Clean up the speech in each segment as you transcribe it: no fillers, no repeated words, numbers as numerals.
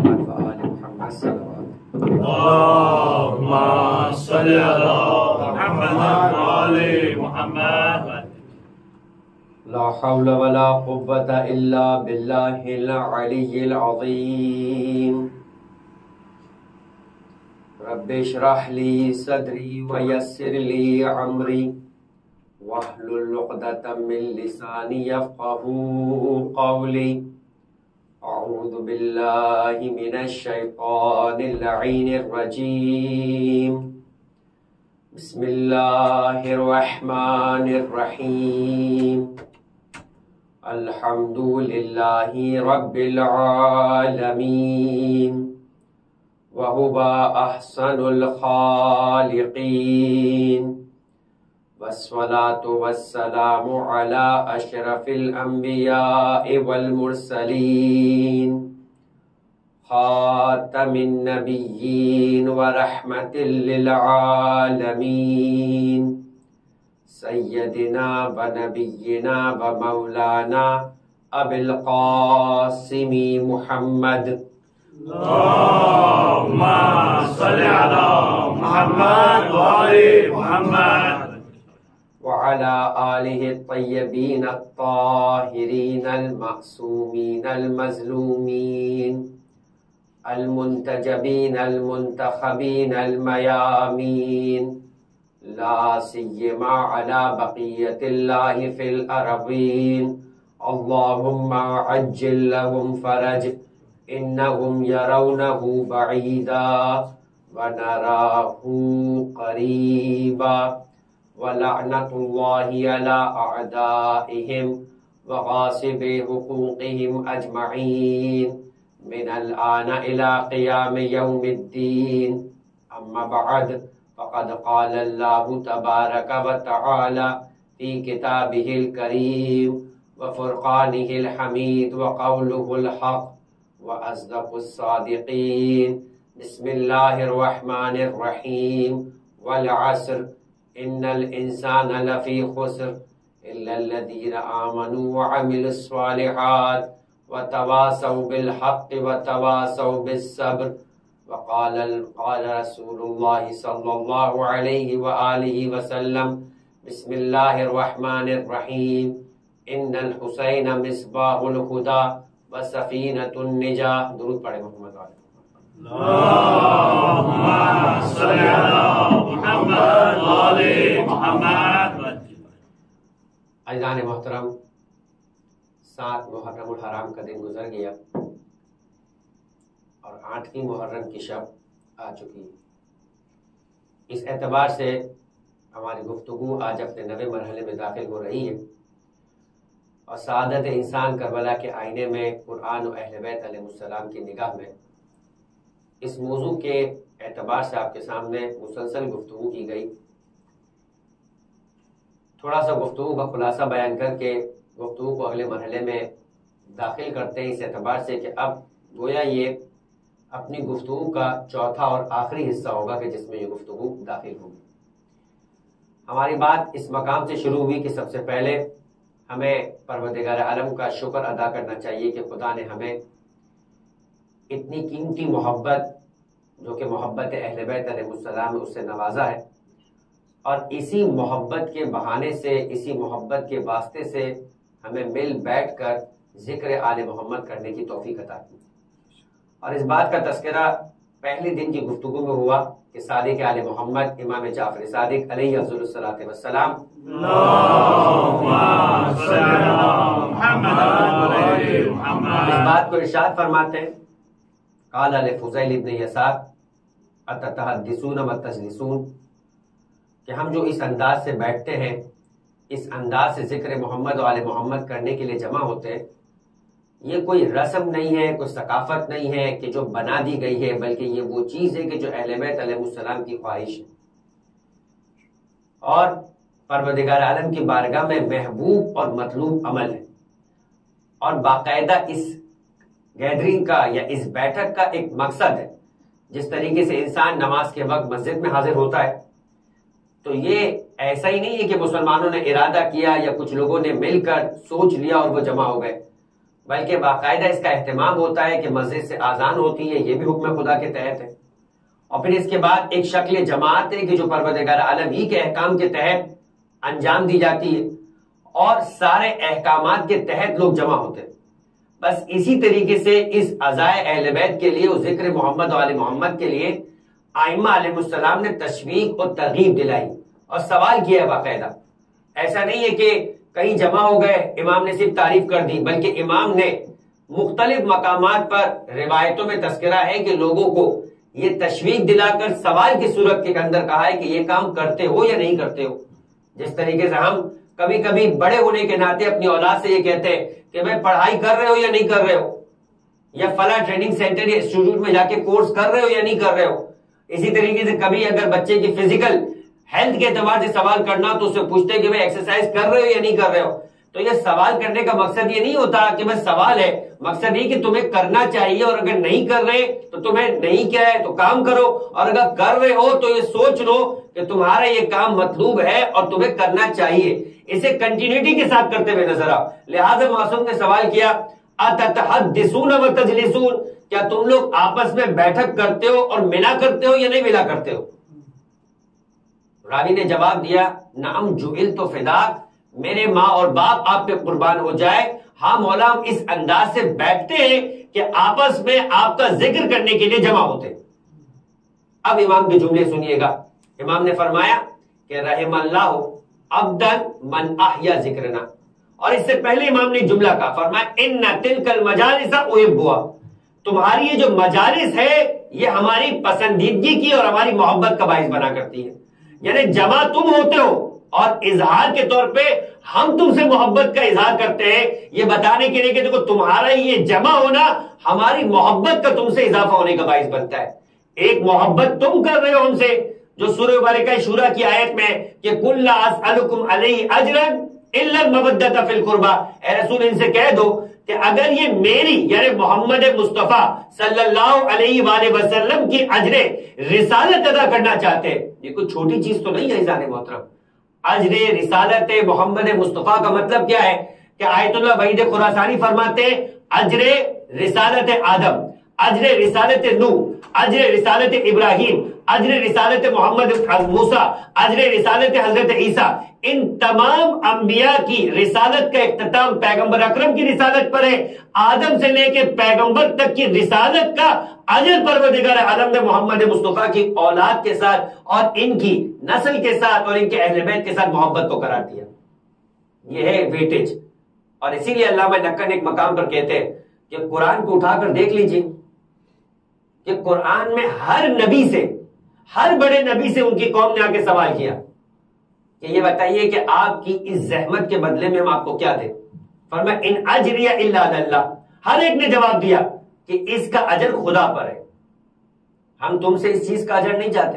محمد وآل محمد صلوات اللهم صل على محمد وآل محمد. لا حول ولا قوة إلا بالله العلي العظيم. رب اشرح لي صدري ويسر لي أمري واحلل عقدة من لساني يفقهوا قولي. أعوذ بالله من الشيطان اللعين الرجيم. بسم الله الرحمن الرحيم. الحمد لله رب العالمين وهو أحسن الخالقين والصلاة والسلام على أشرف الأنبياء والمرسلين خاتم النبيين ورحمة للعالمين سيدنا ونبينا ومولانا أبي القاسم محمد. اللهم صل على محمد وآل محمد وعلى آله الطيبين الطاهرين المعصومين المظلومين المنتجبين المنتخبين الميامين لا سيما على بقية الله في الأرضين. اللهم عجل لهم فرج إنهم يرونه بعيدا ونراه قريبا ولعنة الله على أعدائهم وغاصب حقوقهم أجمعين من الآن إلى قيام يوم الدين. أما بعد فقد قال الله تبارك وتعالى في كتابه الكريم وفرقانه الحميد وقوله الحق وأصدق الصادقين. بسم الله الرحمن الرحيم. والعصر إن الإنسان لفي خسر إلا الذين آمنوا وعملوا الصالحات وتواصوا بالحق وتواصوا بالصبر. وقال رسول الله صلى الله عليه وآله وسلم بسم الله الرحمن الرحيم. إن الحسين مصباح الهدى وسفينة النجاة. درود پڑھیں محمد والے. اللهم صل على محمد وآل محمد. عزیزان محترم، 7 محرم الحرام کا دن گزر گیا اور 8ویں محرم کی شب آ چکی ہے. اس اعتبار سے ہماری گفتگو آج اپنے نوے مرحلے میں داخل ہو رہی ہے اور سعادت انسان کربلا کے آئینے میں قرآن و اہل بیت علیہ السلام کی نگاہ میں اس موضوع کے اعتبار سے آپ کے سامنے مسلسل گفتگو کی گئی. تھوڑا سا گفتگو کا خلاصہ بیان کر کے گفتگو کو اگلے مرحلے میں داخل کرتے ہیں، اس اعتبار سے کہ اب گویا یہ اپنی گفتگو کا چوتھا اور آخری حصہ ہوگا کہ جس میں یہ گفتگو داخل ہوگی. ہماری بات اس مقام سے شروع ہوئی کہ سب سے پہلے ہمیں پروردگار عالم کا شکر ادا کرنا چاہیے کہ خدا نے ہمیں اتنی قیمتی محبت جو کہ محبت اہل بیت علیہ السلام اس سے نوازا ہے اور اسی محبت کے بہانے سے، اسی محبت کے واسطے سے ہمیں مل بیٹھ کر ذکر آل محمد کرنے کی توفیق عطا کی. اور اس بات کا تذکرہ پہلے دن کی گفتگو میں ہوا کہ صادق آل محمد امام جعفر صادق علیہ افضل الصلاۃ والسلام اس بات کو ارشاد فرماتے ہیں قال لفضیل ابن یسار اتتحدثون وتجلسون، کہ ہم جو اس انداز سے بیٹھتے ہیں، اس انداز سے ذکر محمد و آل محمد کرنے کے لیے جمع ہوتے ہیں، یہ کوئی رسم نہیں ہے، کوئی ثقافت نہیں ہے کہ جو بنا دی گئی ہے، بلکہ یہ وہ چیز ہے کہ جو اہل بیت علیہ السلام کی خواہش ہے اور پروردگار عالم کی بارگاہ میں محبوب اور مطلوب عمل ہے. اور باقاعدہ اس گیدرنگ کا یا اس بیٹھک کا ایک مقصد ہے. جس طریقے سے انسان نماز کے وقت مسجد میں حاضر ہوتا ہے تو یہ ایسا ہی نہیں ہے کہ مسلمانوں نے ارادہ کیا یا کچھ لوگوں نے مل کر سوچ لیا اور وہ جمع ہو گئے، بلکہ باقاعدہ اس کا اہتمام ہوتا ہے کہ مسجد سے اذان ہوتی ہے، یہ بھی حکم خدا کے تحت ہے، اور پھر اس کے بعد ایک شکل جماعت ہے کہ جو پروردگار عالم ہی کے احکام کے تحت انجام دی جاتی ہے، اور سارے احکامات کے تحت لوگ جمع ہوتے ہیں۔ بس اسی طریقے سے اس عزائے اہل بیت کے لیے اور ذکر محمد و آل محمد کے لیے ائمہ علیہ السلام نے تشویق اور ترغیب دلائی اور سوال کیا ہے باقاعدہ۔ ایسا نہیں ہے کہ کہیں جمع ہو گئے، امام نے صرف تعریف کر دی، بلکہ امام نے مختلف مقامات پر روایتوں میں تذکرہ ہے کہ لوگوں کو یہ تشویق دلا کر سوال کی صورت کے اندر کہا ہے کہ یہ کام کرتے ہو یا نہیں کرتے ہو۔ جس طریقے سے ہم کبھی کبھی بڑے ہونے کے ناطے اپنی اولاد سے یہ کہتے ہیں کہ بھائی پڑھائی کر رہے ہو یا نہیں کر رہے ہو، یا فلاں ٹریننگ سینٹر یا انسٹیٹیوٹ میں جا کے کورس کر رہے ہو یا نہیں کر رہے ہو۔ اسی طریقے سے کبھی اگر بچے کی فزیکل ہیلتھ کے اعتبار سے سوال کرنا تو اس سے پوچھتے کہ بھائی ایکسرسائز کر رہے ہو یا نہیں کر رہے ہو۔ تو یہ سوال کرنے کا مقصد یہ نہیں ہوتا کہ بس سوال ہے، مقصد یہ کہ تمہیں کرنا چاہیے، اور اگر نہیں کر رہے تو تمہیں نہیں کیا ہے تو کام کرو، اور اگر کر رہے ہو تو یہ سوچ لو کہ تمہارا یہ کام مطلوب ہے اور تمہیں کرنا چاہیے، اسے کنٹینیوٹی کے ساتھ کرتے ہوئے نظر آؤ۔ لہٰذا معصوم نے سوال کیا اتتحدثون وتجلسون، کیا تم لوگ آپس میں بیٹھک کرتے ہو اور ملا کرتے ہو یا نہیں ملا کرتے ہو؟ راوی نے جواب دیا نعم جعلت فداک، میرے ماں اور باپ آپ پہ قربان ہو جائے، ہاں مولا ہم اس انداز سے بیٹھتے ہیں کہ آپس میں آپ کا ذکر کرنے کے لیے جمع ہوتے۔ اب امام کے جملے سنیے گا۔ امام نے فرمایا کہ رحم اللہ عبدا من احیا ذکرنا، اور اس سے پہلے امام نے جملہ کہا، فرمایا ان تلک المجالس احبها، تمہاری یہ جو مجالس ہے یہ ہماری پسندیدگی کی اور ہماری محبت کا باعث بنا کرتی ہے، یعنی جمع تم ہوتے ہو اور اظہار کے طور پہ ہم تم سے محبت کا اظہار کرتے ہیں، یہ بتانے کے لیے کہ دیکھو تمہارا یہ جمع ہونا ہماری محبت کا تم سے اضافہ ہونے کا باعث بنتا ہے۔ ایک محبت تم کر رہے ہو ہم سے، جو سورہ مبارکہ شورا کی آیت میں کہ قل لا اسألکم علیہ اجرا الا المودۃ فی القربى، اے رسول ان سے کہہ دو کہ اگر یہ میری یعنی محمد مصطفیٰ صلی اللہ علیہ وآلہ وسلم کی اجر رسالت ادا کرنا چاہتے، یہ کوئی چھوٹی چیز تو نہیں ہے عزیزان محترم۔ اجر رسالت محمد مصطفیٰ کا مطلب کیا ہے کہ آیت اللہ وحید خراسانی فرماتے ہیں اجر رسالت آدم، اجر رسالت نوح، اجر رسالت ابراہیم، اجر رسالت محمد موسیٰ، اجر رسالت حضرت عیسیٰ، ان تمام انبیاء کی رسالت کا اختتام پیغمبر اکرم کی رسالت پر ہے۔ آدم سے لے کے پیغمبر تک کی رسالت کا اجر پروردگار عالم نے محمد مصطفیٰ کی اولاد کے ساتھ اور ان کی نسل کے ساتھ اور ان کے اہل بیت کے ساتھ محبت کو قرار دیا۔ یہ ہے ویٹیج، اور اسی لیے علامہ نقن ایک مقام پر کہتے ہیں کہ قرآن کو اٹھا کر دیکھ لیجیے کہ قرآن میں ہر نبی سے، ہر بڑے نبی سے ان کی قوم نے آ کے سوال کیا کہ یہ بتائیے کہ آپ کی اس زحمت کے بدلے میں ہم آپ کو کیا دیں؟ فرمایا ان اجریہ الا علی اللہ، ہر ایک نے جواب دیا کہ اس کا اجر خدا پر ہے، ہم تم سے اس چیز کا اجر نہیں چاہتے۔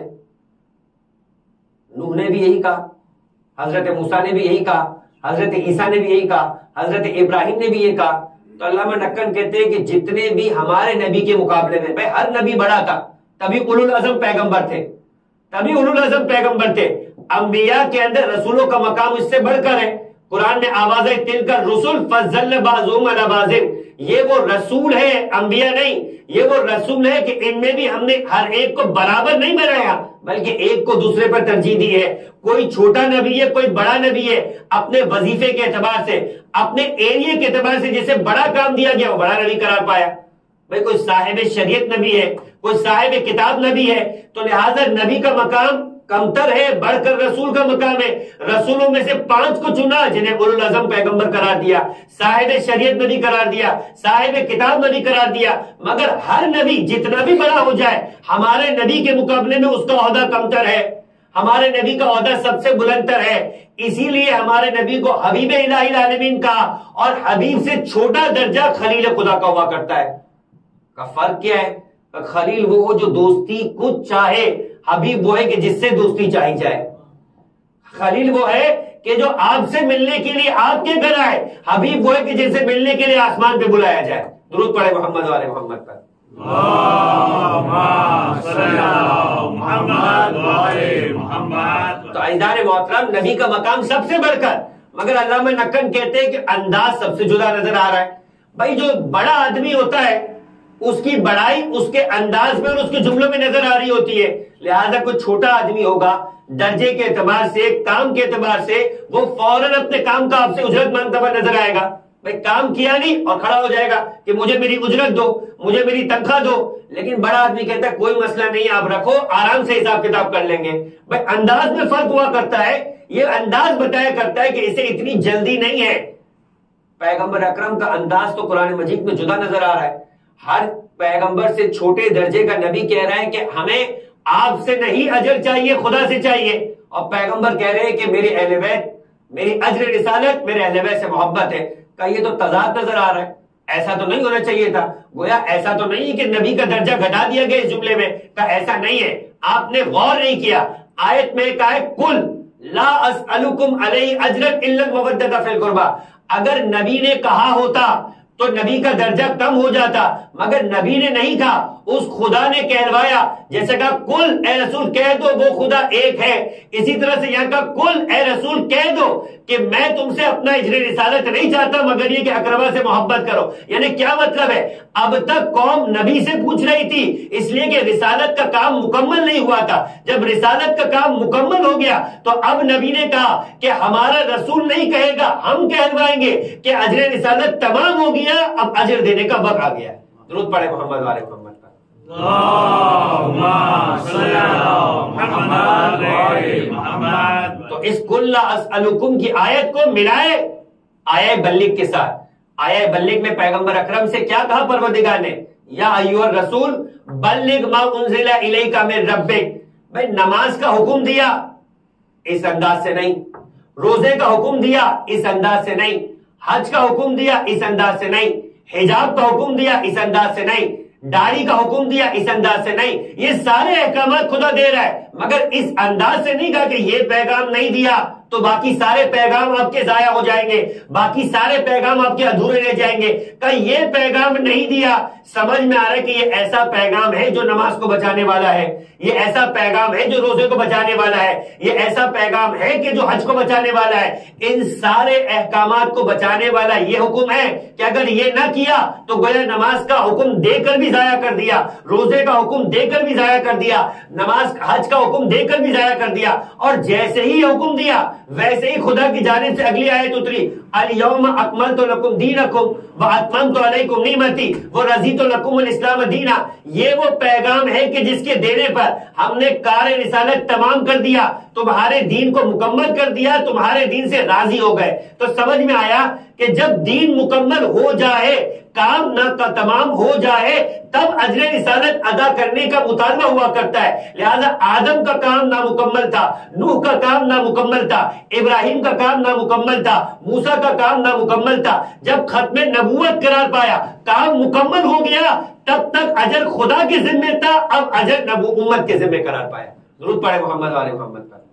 نوح نے بھی یہی کہا، حضرت موسیٰ نے بھی یہی کہا، حضرت عیسیٰ نے بھی یہی کہا، حضرت ابراہیم نے بھی یہ کہا۔ تو علامہ نقن کہتے ہیں کہ جتنے بھی ہمارے نبی کے مقابلے میں، بھائی ہر نبی بڑا تھا، تبھی اولو العزم پیغمبر تھے، تبھی اولو العزم پیغمبر تھے۔ انبیاء کے اندر رسولوں کا مقام اس سے بڑھ کر ہے۔ قرآن میں آواز ہے تلک الرسل فضل بعضهم علی بعض، یہ وہ رسول ہے، انبیاء نہیں، یہ وہ رسول ہے کہ ان میں بھی ہم نے ہر ایک کو برابر نہیں بنایا بلکہ ایک کو دوسرے پر ترجیح دی ہے۔ کوئی چھوٹا نبی ہے، کوئی بڑا نبی ہے، اپنے وظیفے کے اعتبار سے، اپنے ایریے کے اعتبار سے جسے بڑا کام دیا گیا وہ بڑا نبی قرار پایا۔ بھائی کوئی صاحب شریعت نبی ہے، کوئی صاحب کتاب نبی ہے، تو لہٰذا نبی کا مقام کمتر ہے، بڑھ کر رسول کا مقام ہے۔ رسولوں میں سے 5 کو چنا جنہیں اولو العزم پیغمبر قرار دیا، صاحب شریعت نبی قرار دیا، صاحب کتاب نبی قرار دیا، مگر ہر نبی جتنا بھی بڑا ہو جائے ہمارے نبی کے مقابلے میں اس کا عہدہ کمتر ہے، ہمارے نبی کا عہدہ سب سے بلند تر ہے۔ اسی لیے ہمارے نبی کو حبیب الہی العالمین کہا، اور حبیب سے چھوٹا درجہ خلیل خدا کا ہوا کرتا ہے۔ کا فرق کیا ہے؟ خلیل وہ ہو جو دوستی کچھ چاہے، حبیب وہ ہے کہ جس سے دوستی چاہی جائے۔ خلیل وہ ہے کہ جو آپ سے ملنے کے لیے آپ کے گھر آئے، حبیب وہ ہے کہ جن سے ملنے کے لیے آسمان پہ بلایا جائے۔ درود پڑھے محمد والے محمد پر۔ تو عزیزان محترم، نبی کا مقام سب سے بڑھ کر، مگر علامہ نقن کہتے ہیں کہ انداز سب سے جدا نظر آ رہا ہے۔ بھائی جو بڑا آدمی ہوتا ہے اس کی بڑائی اس کے انداز میں اور اس کے جملوں میں نظر آ رہی ہوتی ہے، لہذا کوئی چھوٹا آدمی ہوگا درجے کے اعتبار سے، کام کے اعتبار سے، وہ فوراً اپنے کام کا آپ سے اجرت مانگتا ہوا نظر آئے گا. بھائی کام کیا نہیں اور کھڑا ہو جائے گا کہ مجھے میری اجرت دو، مجھے میری تنخواہ دو. لیکن بڑا آدمی کہتا ہے کوئی مسئلہ نہیں، آپ رکھو، آرام سے حساب کتاب کر لیں گے. بھائی انداز میں فرق ہوا کرتا ہے، یہ انداز بتایا کرتا ہے کہ اسے اتنی جلدی نہیں ہے. پیغمبر اکرم کا انداز تو قرآن مجید میں جدا نظر آ رہا ہے. ہر پیغمبر سے چھوٹے درجے کا نبی کہہ رہا ہے کہ ہمیں آپ سے نہیں اجر چاہیے، خدا سے چاہیے. اور پیغمبر کہہ رہے ہیں کہ میری اہل بیت، میری اجر رسالت میرے اہل بیت سے محبت ہے. کہ یہ تو تضاد نظر آ رہا ہے، ایسا تو نہیں ہونا چاہیے تھا. گویا ایسا تو نہیں کہ نبی کا درجہ گھٹا دیا گیا اس جملے میں، کہ ایسا نہیں ہے. آپ نے غور نہیں کیا. آیت میں کہا ہے کل لا اسألکم علیہ اجرا الا المودۃ فی القربى. اگر نبی نے کہا ہوتا تو نبی کا درجہ کم ہو جاتا، مگر نبی نے نہیں کہا، اس خدا نے کہلوایا. جیسے کہا کل اے رسول کہہ دو وہ خدا ایک ہے، اسی طرح سے یہاں کا کل اے رسول کہہ دو کہ میں تم سے اپنا اجر رسالت نہیں چاہتا مگر یہ کہ اقربا سے محبت کرو. یعنی کیا مطلب ہے؟ اب تک قوم نبی سے پوچھ رہی تھی اس لیے کہ رسالت کا کام مکمل نہیں ہوا تھا. جب رسالت کا کام مکمل ہو گیا تو اب نبی نے کہا کہ ہمارا رسول نہیں کہے گا، ہم کہلوائیں گے کہ اجر رسالت تمام ہو گیا، اب اجر دینے کا وقت آ گیا. درود پڑھے محمد والے محمد پر. تو اس کل لا اسألکم کی آیت کو ملائے آیہ بلغ کے ساتھ. آیہ بلغ میں پیغمبر اکرم سے کیا کہا پروردگار نے؟ یا ایھا الرسول بلغ ما انزل الیک من ربک. بھائی نماز کا حکم دیا اس انداز سے نہیں، روزے کا حکم دیا اس انداز سے نہیں، حج کا حکم دیا اس انداز سے نہیں، حجاب کا حکم دیا اس انداز سے نہیں، داڑھی کا حکم دیا اس انداز سے نہیں. یہ سارے احکامات خدا دے رہا ہے، مگر اس انداز سے نہیں کہا کہ یہ پیغام نہیں دیا تو باقی سارے پیغام آپ کے ضائع ہو جائیں گے، باقی سارے پیغام آپ کے ادھورے رہ جائیں گے. کہ یہ پیغام نہیں دیا، سمجھ میں آ رہا ہے کہ یہ ایسا پیغام ہے جو نماز کو بچانے والا ہے، یہ ایسا پیغام ہے جو روزے کو بچانے والا ہے، یہ ایسا پیغام ہے کہ جو حج کو بچانے والا ہے. ان سارے احکامات کو بچانے والا یہ حکم ہے کہ اگر یہ نہ کیا تو گویا نماز کا حکم دے کر بھی ضائع کر دیا، روزے کا حکم دے کر بھی ضائع کر دیا، نماز حج کا حکم دے کر بھی ضائع کر دیا. اور جیسے ہی حکم دیا ویسے ہی خدا کی جانب سے اگلی آیت اتری، الیوم اکملت لکم دینکم واتممت علیکم نعمتی ورضیت لکم الاسلام دینا. یہ وہ پیغام ہے کہ جس کے دینے پر ہم نے کار رسالت تمام کر دیا، تمہارے دین کو مکمل کر دیا، تمہارے دین سے راضی ہو گئے. تو سمجھ میں آیا کہ جب دین مکمل ہو جائے، کام نہ تمام ہو جائے، تب اجر رسالت ادا کرنے کا مطالبہ ہوا کرتا ہے. لہذا آدم کا کام نامکمل تھا، نوح کا کام نامکمل تھا، ابراہیم کا کام نامکمل تھا، موسیٰ کا کام نامکمل تھا. جب ختم نبوت قرار پایا، کام مکمل ہو گیا، تب تک اجر خدا کے ذمہ تھا، اب اجر امت کے ذمہ قرار پایا. درود پڑھے محمد والے محمد پر.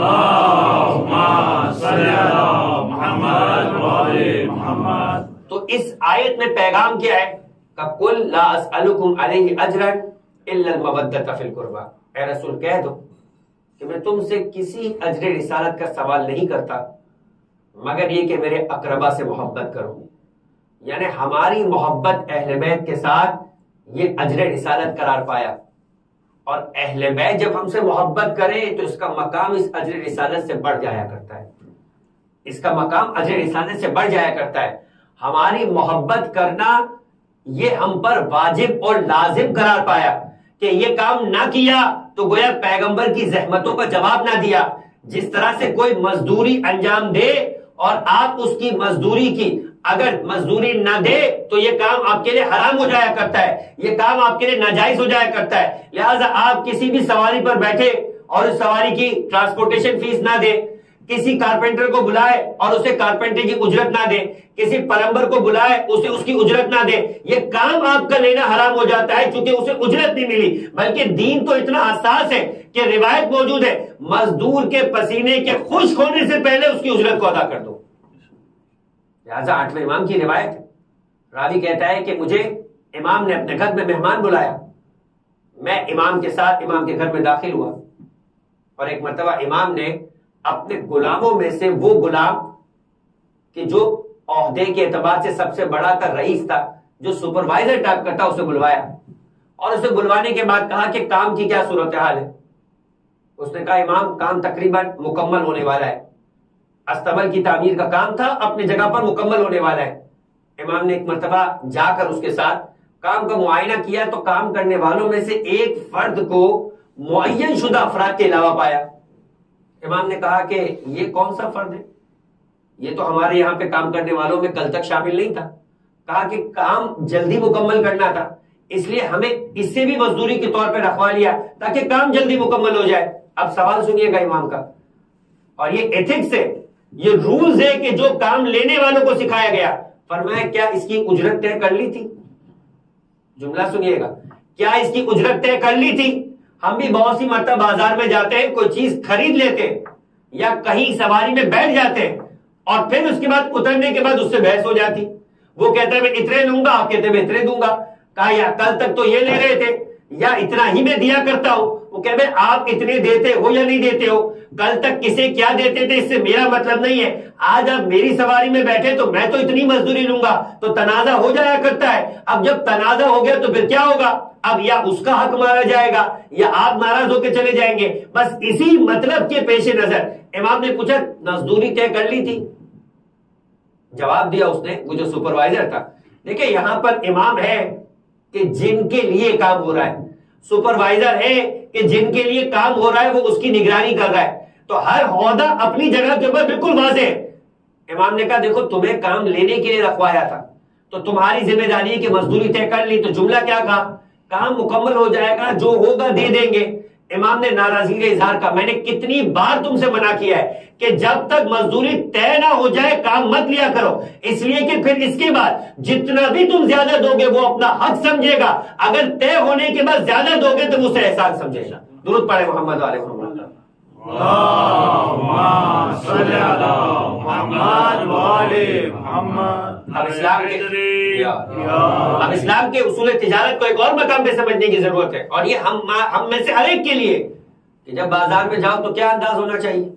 اللہم صلی علی محمد وعلی محمد. تو اس آیت میں پیغام کیا ہے؟ قُلْ لَا أَسْأَلُكُمْ عَلَيْهِ أَجْرًا إِلَّا الْمَوَدَّةَ فِي الْقُرْبَى. اے رسول کہہ دو کہ میں تم سے کسی اجر رسالت کا سوال نہیں کرتا مگر یہ کہ میرے اقربا سے محبت کرو. یعنی ہماری محبت اہل بیت کے ساتھ یہ اجر رسالت قرار پایا. اور اہل بیت جب ہم سے محبت کرے تو اس کا مقام اس اجر رسالت سے بڑھ جایا کرتا ہے، اس کا مقام اجر رسالت سے بڑھ جایا کرتا ہے. ہماری محبت کرنا یہ ہم پر واجب اور لازم قرار پایا کہ یہ کام نہ کیا تو گویا پیغمبر کی زحمتوں کا جواب نہ دیا. جس طرح سے کوئی مزدوری انجام دے اور آپ اس کی مزدوری کی اگر مزدوری نہ دے تو یہ کام آپ کے لیے حرام ہو جایا کرتا ہے، یہ کام آپ کے لیے ناجائز ہو جایا کرتا ہے. لہٰذا آپ کسی بھی سواری پر بیٹھے اور اس سواری کی ٹرانسپورٹیشن فیس نہ دے، کسی کارپینٹر کو بلائے اور اسے کارپینٹر کی اجرت نہ دے، کسی پلمبر کو بلائے اسے اس کی اجرت نہ دے، یہ کام آپ کا لینا حرام ہو جاتا ہے کیونکہ اسے اجرت نہیں ملی. بلکہ دین تو اتنا حساس ہے کہ روایت موجود ہے مزدور کے پسینے کے خشک ہونے سے پہلے اس کی اجرت کو ادا کر دو. لہٰذا 8ویں امام کی روایت ہے، راوی کہتا ہے کہ مجھے امام نے اپنے گھر میں مہمان بلایا، میں امام کے ساتھ امام کے گھر میں داخل ہوا اور ایک مرتبہ امام نے اپنے غلاموں میں سے وہ غلام کہ جو عہدے کے اعتبار سے سب سے بڑا تھا، رئیس تھا، جو سپروائزر ٹائپ کا تھا، اسے بلوایا اور اسے بلوانے کے بعد کہا کہ کام کی کیا صورتحال ہے؟ اس نے کہا امام کام تقریباً مکمل ہونے والا ہے، استبل کی تعمیر کا کام تھا، اپنی جگہ پر مکمل ہونے والا ہے۔ امام نے ایک مرتبہ جا کر اس کے ساتھ کام کا معائنہ کیا تو کام کرنے والوں میں سے ایک فرد کو معین شدہ افراد کے علاوہ پایا۔ امام نے کہا کہ یہ کون سا فرد ہے؟ یہ تو ہمارے یہاں پہ کام کرنے والوں میں کل تک شامل نہیں تھا۔ کہا کہ کام جلدی مکمل کرنا تھا، اس لیے ہمیں اس سے بھی مزدوری کے طور پہ رکھوا لیا تاکہ کام جلدی مکمل ہو جائے۔ اب سوال سنیے گا امام کا، اور یہ ایتھکس ہے، یہ رولز ہے کہ جو کام لینے والوں کو سکھایا گیا۔ فرمایا کیا اس کی اجرت طے کر لی تھی؟ جملہ سنیے گا، کیا اس کی اجرت طے کر لی تھی؟ ہم بھی بہت سی مرتبہ بازار میں جاتے ہیں، کوئی چیز خرید لیتے یا کہیں سواری میں بیٹھ جاتے ہیں اور پھر اس کے بعد اترنے کے بعد اس سے بحث ہو جاتی۔ وہ کہتا ہے میں اتنے لوں گا، آپ کہتے ہیں میں اتنے دوں گا۔ کہا یا کل تک تو یہ لے رہے تھے یا اتنا ہی میں دیا کرتا ہوں۔ وہ کہتے ہیں آپ اتنے دیتے ہو یا نہیں دیتے ہو، کل تک کسے کیا دیتے تھے اس سے میرا مطلب نہیں ہے، آج آپ میری سواری میں بیٹھے تو میں تو اتنی مزدوری لوں گا۔ تو تنازع ہو جایا کرتا ہے۔ اب جب تنازع ہو گیا تو پھر کیا ہوگا؟ اب یا اس کا حق مارا جائے گا یا آپ ناراض ہو کے چلے جائیں گے۔ بس اسی مطلب کے پیش نظر امام نے پوچھا مزدوری طے کر لی تھی؟ جواب دیا اس نے، وہ جو سپروائزر تھا۔ دیکھیں یہاں پر امام ہے کہ جن کے لیے کام ہو رہا ہے، سپروائزر ہے کہ جن کے لیے کام ہو رہا ہے وہ اس کی نگرانی کر رہا ہے، تو ہر عہدہ اپنی جگہ کے اوپر بالکل واضح ہے۔ امام نے کہا دیکھو تمہیں کام لینے کے لیے رکھوایا تھا تو تمہاری ذمہ داری ہے کہ مزدوری طے کر لی، تو جملہ کیا کہا؟ کام مکمل ہو جائے گا، جو ہوگا دے دیں گے۔ امام نے ناراضگی کا اظہار کہا میں نے کتنی بار تم سے منع کیا ہے کہ جب تک مزدوری طے نہ ہو جائے کام مت لیا کرو، اس لیے کہ پھر اس کے بعد جتنا بھی تم زیادہ دو گے وہ اپنا حق سمجھے گا، اگر طے ہونے کے بعد زیادہ دو گے تو مجھ سے احسان سمجھے گا۔ درود پڑھے محمد علیہ محمد۔ اب اسلام کے اصول تجارت کو ایک اور مقام پہ سمجھنے کی ضرورت ہے، اور یہ ہم میں سے ہر ایک کے لیے کہ جب بازار میں جاؤ تو کیا انداز ہونا چاہیے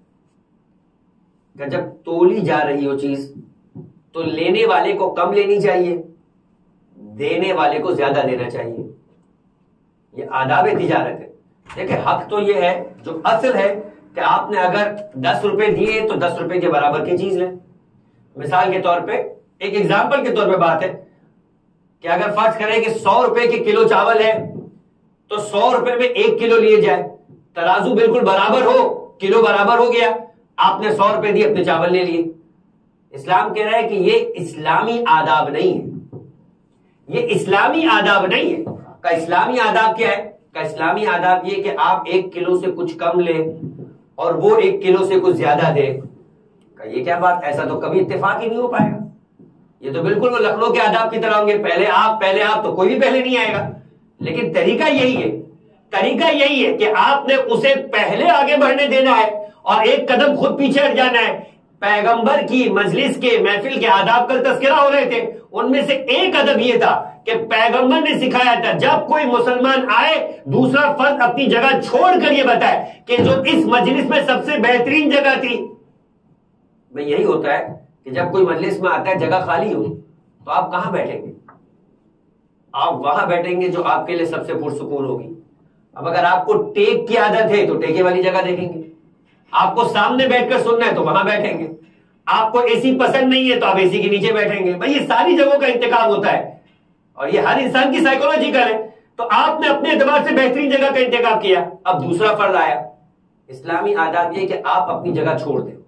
کہ جب تولی جا رہی ہو چیز تو لینے والے کو کم لینی چاہیے، دینے والے کو زیادہ دینا چاہیے۔ یہ آداب تجارت ہے۔ دیکھیں حق تو یہ ہے، جو اصل ہے کہ آپ نے اگر 10 روپے دیے تو 10 روپے کے برابر کی چیز لیں۔ مثال کے طور پہ ایک ایگزامپل کے طور پہ بات ہے کہ اگر فرض کریں کہ 100 روپے کے کلو چاول ہے تو 100 روپے میں 1 کلو لیے جائے، ترازو بالکل برابر ہو، کلو برابر ہو گیا، آپ نے 100 روپے دیے اپنے چاول لے لیے۔ اسلام کہہ رہا ہے کہ یہ اسلامی آداب نہیں ہے، یہ اسلامی آداب نہیں ہے۔ کا اسلامی آداب کیا ہے؟ کا اسلامی آداب یہ کہ آپ 1 کلو سے کچھ کم لیں اور وہ 1 کلو سے کچھ زیادہ دے۔ یہ کیا بات، ایسا تو کبھی اتفاق ہی نہیں ہو پائے گا۔ یہ تو بالکل وہ لکھنؤ کے آداب کی طرح ہوں گے، پہلے آپ تو کوئی بھی پہلے نہیں آئے گا۔ لیکن طریقہ یہی ہے کہ آپ نے اسے پہلے آگے بڑھنے دینا ہے اور ایک قدم خود پیچھے ہٹ جانا ہے۔ پیغمبر کی مجلس کے محفل کے آداب کا تذکرہ ہو رہے تھے، ان میں سے ایک ادب یہ تھا کہ پیغمبر نے سکھایا تھا جب کوئی مسلمان آئے دوسرا فرد اپنی جگہ چھوڑ کر یہ بتائے کہ جو اس مجلس میں سب سے بہترین جگہ تھی۔ بھئی یہی ہوتا ہے کہ جب کوئی مجلس میں آتا ہے جگہ خالی ہو تو آپ کہاں بیٹھیں گے؟ آپ وہاں بیٹھیں گے جو آپ کے لیے سب سے پرسکون ہوگی۔ اب اگر آپ کو ٹیک کی عادت ہے تو ٹیکے والی جگہ دیکھیں گے، آپ کو سامنے بیٹھ کر سننا ہے تو وہاں بیٹھیں گے، آپ کو اے سی پسند نہیں ہے تو آپ اے سی کے نیچے بیٹھیں گے۔ بھئی یہ ساری جگہوں کا انتخاب ہوتا ہے اور یہ ہر انسان کی سائیکولوجیکل ہے۔ تو آپ نے اپنے اعتبار سے بہترین جگہ کا انتخاب کیا، اب دوسرا فرد آیا۔ اسلامی آداب یہ کہ آپ اپنی جگہ چھوڑ دیں،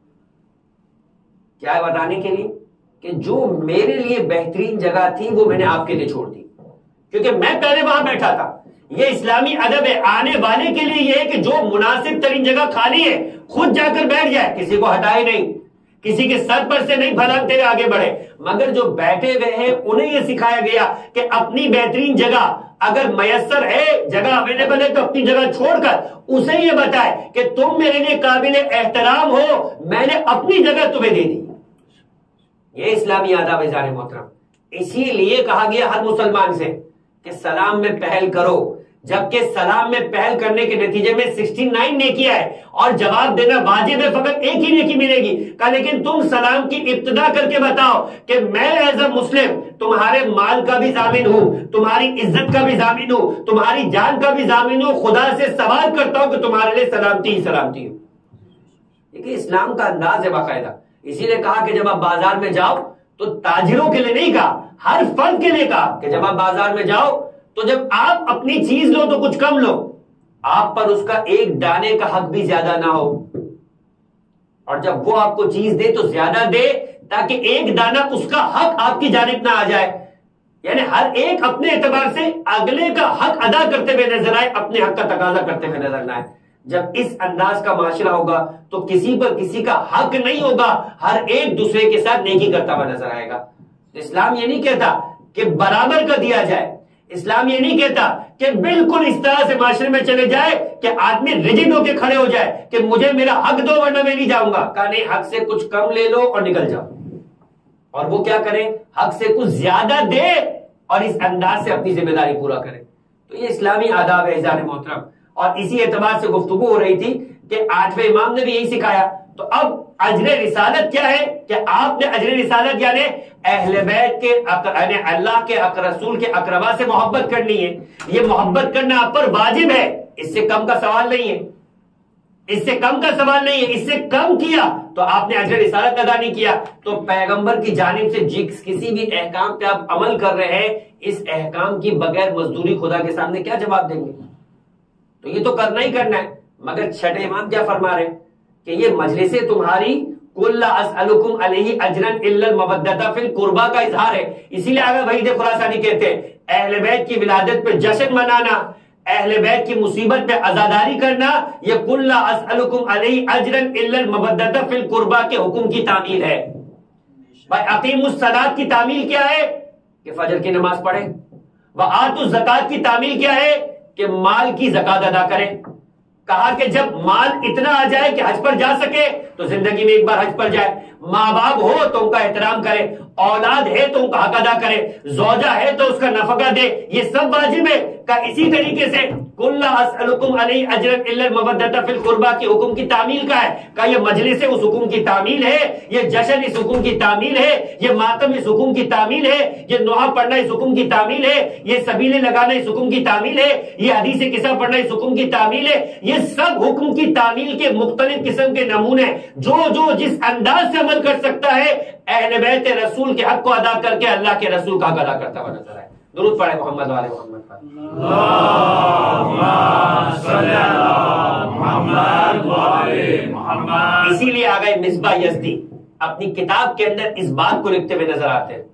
کیا ہے بتانے کے لیے کہ جو میرے لیے بہترین جگہ تھی وہ میں نے آپ کے لیے چھوڑ دی کیونکہ میں پہلے وہاں بیٹھا تھا۔ یہ اسلامی ادب ہے، آنے والے کے لیے یہ ہے کہ جو مناسب ترین جگہ خالی ہے خود جا کر بیٹھ جائے، کسی کو ہٹائے نہیں، کسی کے سر پر سے نہیں پھلانگتے ہوئے آگے بڑھے، مگر جو بیٹھے ہوئے ہیں انہیں یہ سکھایا گیا کہ اپنی بہترین جگہ اگر میسر ہے، جگہ اویلیبل ہے تو اپنی جگہ چھوڑ کر اسے یہ بتائے کہ تم میرے لیے قابل احترام ہو، میں نے اپنی جگہ تمہیں دے دی۔ یہ اسلامی آداب ہے محترم۔ اسی لیے کہا گیا ہر مسلمان سے کہ سلام میں پہل کرو، جبکہ سلام میں پہل کرنے کے نتیجے میں 69 نیکیاں ہے اور جواب دینا واجب ہے، فقط ایک ہی نیکی ملے گی۔ کہا لیکن تم سلام کی ابتدا کر کے بتاؤ کہ میں ایز اے مسلم تمہارے مال کا بھی ضامن ہوں، تمہاری عزت کا بھی ضامن ہوں، تمہاری جان کا بھی ضامن ہوں، خدا سے سوال کرتا ہوں کہ تمہارے لیے سلامتی ہی سلامتی ہو۔ دیکھیں اسلام کا انداز ہے باقاعدہ، اسی لیے کہا کہ جب آپ بازار میں جاؤ تو تاجروں کے لیے نہیں کہا، ہر فرد کے لیے کہا کہ جب آپ بازار میں جاؤ تو جب آپ اپنی چیز لو تو کچھ کم لو، آپ پر اس کا ایک دانے کا حق بھی زیادہ نہ ہو، اور جب وہ آپ کو چیز دے تو زیادہ دے تاکہ ایک دانہ اس کا حق آپ کی جانب نہ آ جائے، یعنی ہر ایک اپنے اعتبار سے اگلے کا حق ادا کرتے ہوئے نظر آئے، اپنے حق کا تقاضا کرتے ہوئے نظر نہ آئے۔ جب اس انداز کا معاشرہ ہوگا تو کسی پر کسی کا حق نہیں ہوگا، ہر ایک دوسرے کے ساتھ نیکی کرتا ہوا نظر آئے گا۔ اسلام یہ نہیں کہتا کہ برابر کا دیا جائے، اسلام یہ نہیں کہتا کہ بالکل اس طرح سے معاشرے میں چلے جائے کہ آدمی ریجڈ ہو کے کھڑے ہو جائے کہ مجھے میرا حق دو ورنہ میں نہیں جاؤں گا۔ کہا نہیں، حق سے کچھ کم لے لو اور نکل جاؤ، اور وہ کیا کرے، حق سے کچھ زیادہ دے اور اس انداز سے اپنی ذمہ داری پورا کرے۔ تو یہ اسلامی آداب ہے عزیزان محترم، اور اسی اعتبار سے گفتگو ہو رہی تھی کہ 8ویں امام نے بھی یہی سکھایا۔ تو اب اجر رسالت کیا ہے کہ آپ نے اجر رسالت یعنی اہل بیت کے یعنی اللہ کے رسول کے اقربا سے محبت کرنی ہے، یہ محبت کرنا آپ پر واجب ہے، اس سے کم کا سوال نہیں ہے، اس سے کم کا سوال نہیں ہے، اس سے کم کیا تو آپ نے اجر رسالت ادا نہیں کیا۔ تو پیغمبر کی جانب سے کسی بھی احکام پہ آپ عمل کر رہے ہیں، اس احکام کی بغیر مزدوری خدا کے سامنے کیا جواب دیں گے؟ تو یہ تو کرنا ہی کرنا ہے۔ مگر چھٹے امام کیا فرما رہے ہیں کہ یہ مجلس تمہاری قل لا اسألکم علیہ اجرا الا المودۃ فی القربى کا اظہار ہے، اسی لیے آگے وحید خراسانی کہتے ہیں اہل بیت کی ولادت پہ جشن منانا، اہل بیت کی مصیبت پہ عزاداری کرنا، یہ قل لا اسألکم علیہ اجرا الا المودۃ فی القربى کے حکم کی تعمیل ہے۔ بھائی اقیموا الصلاۃ کی تعمیل کیا ہے کہ فجر کی نماز پڑھیں، وآتوا الزکوٰۃ کی تعمیل کیا ہے کہ مال کی زکات ادا کریں۔ کہا کہ جب مال اتنا آ جائے کہ حج پر جا سکے تو زندگی میں ایک بار حج پر جائے، ماں باپ ہو تو ان کا احترام کرے، اولاد ہے تو ان کا حق ادا کرے، زوجہ ہے تو اس کا نفقہ دے، یہ سب واجب ہے۔ کہ اسی طریقے سے قل لا اسألکم علیہ اجرا الا المودۃ فی القربى کے حکم کی تعمیل کا ہے، کہ یہ مجلس اس حکم کی تعمیل ہے، یہ جشن اس حکم کی تعمیل ہے، یہ ماتم اس حکم کی تعمیل ہے، یہ نوحہ پڑھنا اس حکم کی تعمیل ہے، یہ سبیلے لگانا اس حکم کی تعمیل ہے، یہ حدیث قصہ پڑھنا اس حکم کی تعمیل ہے۔ یہ سب حکم کی تعمیل کے مختلف قسم کے نمونے، جو جس انداز سے عمل کر سکتا ہے اہل بیت رسول کے حق کو ادا کر کے اللہ کے رسول کا حق ادا کرتا ہوا نظر آئے۔ درود پڑھے محمد والے محمد پر۔ اللہم صلی علی محمد وعلی محمد۔ اسی لیے آگئے مصباح یزدی اپنی کتاب کے اندر اس بات کو لکھتے ہوئے نظر آتے ہیں،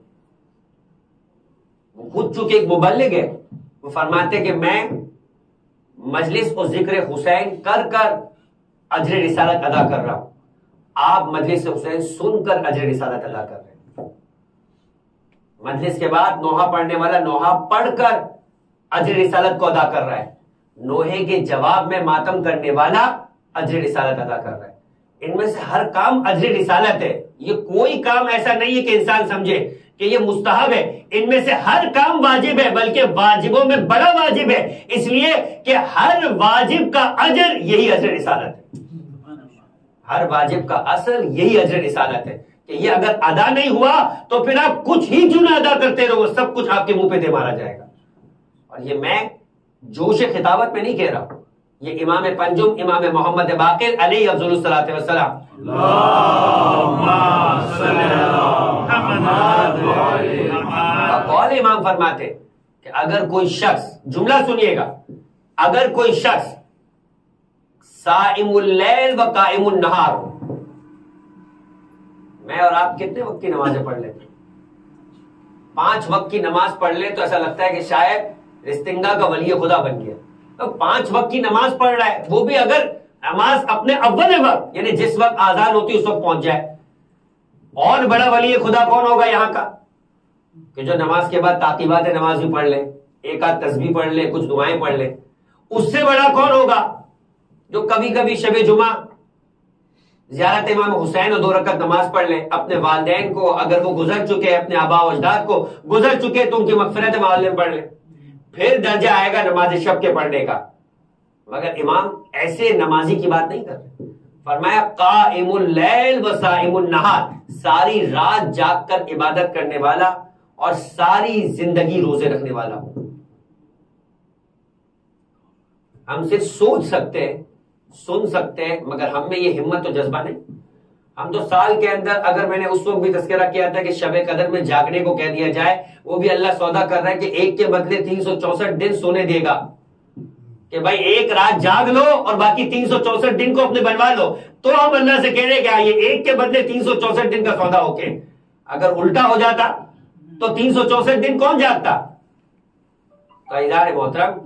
وہ خود چونکہ ایک مبلغ ہے، وہ فرماتے کہ میں مجلس اور ذکر حسین کر کر اجر رسالت ادا کر رہا ہوں، آپ مجلس حسین سن کر اجر رسالت ادا کر رہے ہیں۔ مجلس کے بعد نوحہ پڑھنے والا نوحہ پڑھ کر اجر رسالت کو ادا کر رہا ہے، نوحے کے جواب میں ماتم کرنے والا اجر رسالت ادا کر رہا ہے۔ ان میں سے ہر کام اجر رسالت ہے، یہ کوئی کام ایسا نہیں ہے کہ انسان سمجھے کہ یہ مستحب ہے، ان میں سے ہر کام واجب ہے، بلکہ واجبوں میں بڑا واجب ہے، اس لیے کہ ہر واجب کا اجر یہی اجر رسالت ہے، ہر واجب کا اصل یہی اجر رسالت ہے کہ یہ اگر ادا نہیں ہوا تو پھر آپ کچھ ہی کیوں نہ ادا کرتے رہو، سب کچھ آپ کے منہ پہ دے مارا جائے گا۔ اور یہ میں جوش خطابت میں نہیں کہہ رہا ہوں، یہ امام پنجم امام محمد باقر علیہ افضل الصلاۃ والسلام قول امام فرماتے کہ اگر کوئی شخص، جملہ سنیے گا، اگر کوئی شخص صائم اللیل و قائم النہار، میں اور آپ کتنے وقت کی نمازیں پڑھ لیتے ہیں؟ 5 وقت کی نماز پڑھ لیں تو ایسا لگتا ہے کہ شاید رستنگا کا ولی خدا بن گیا۔ تو 5 وقت کی نماز پڑھ رہا ہے، وہ بھی اگر نماز اپنے اول وقت یعنی جس وقت آذان ہوتی اس وقت پہنچ جائے، اور بڑا ولی خدا کون ہوگا یہاں کا کہ جو نماز کے بعد تعقیبات نماز بھی پڑھ لے، ایک آدھ تسبیح پڑھ لے، کچھ دعائیں پڑھ لے۔ اس سے بڑا کون ہوگا جو کبھی کبھی شب جمعہ زیارت امام حسین اور 2 رکعت نماز پڑھ لے، اپنے والدین کو اگر وہ گزر چکے، اپنے آبا و اجداد کو گزر چکے تو ان کی مغفرت معلم پڑھ لے۔ پھر درجہ آئے گا نماز شب کے پڑھنے کا. مگر امام ایسے نمازی کی بات نہیں کر رہے. فرمایا قائم اللیل و صائم النہار، ساری رات جاگ کر عبادت کرنے والا اور ساری زندگی روزے رکھنے والا. ہم صرف سوچ سکتے ہیں، سن سکتے ہیں، مگر ہم میں یہ ہمت و جذبہ نہیں. ہم تو سال کے اندر، اگر میں نے اس وقت بھی تذکرہ کیا تھا کہ شب قدر میں جاگنے کو کہہ دیا جائے، وہ بھی اللہ سودا کر رہا ہے کہ ایک کے بدلے 364 دن سونے دے گا، کہ بھائی ایک رات جاگ لو اور باقی 364 دن کو اپنے بنوا لو. تو ہم اللہ سے کہہ رہے کہ یہ ایک کے بدلے 364 دن کا سودا ہو کے. اگر الٹا ہو جاتا تو 364 دن کون جاگتا؟ تو عزیزان محترم،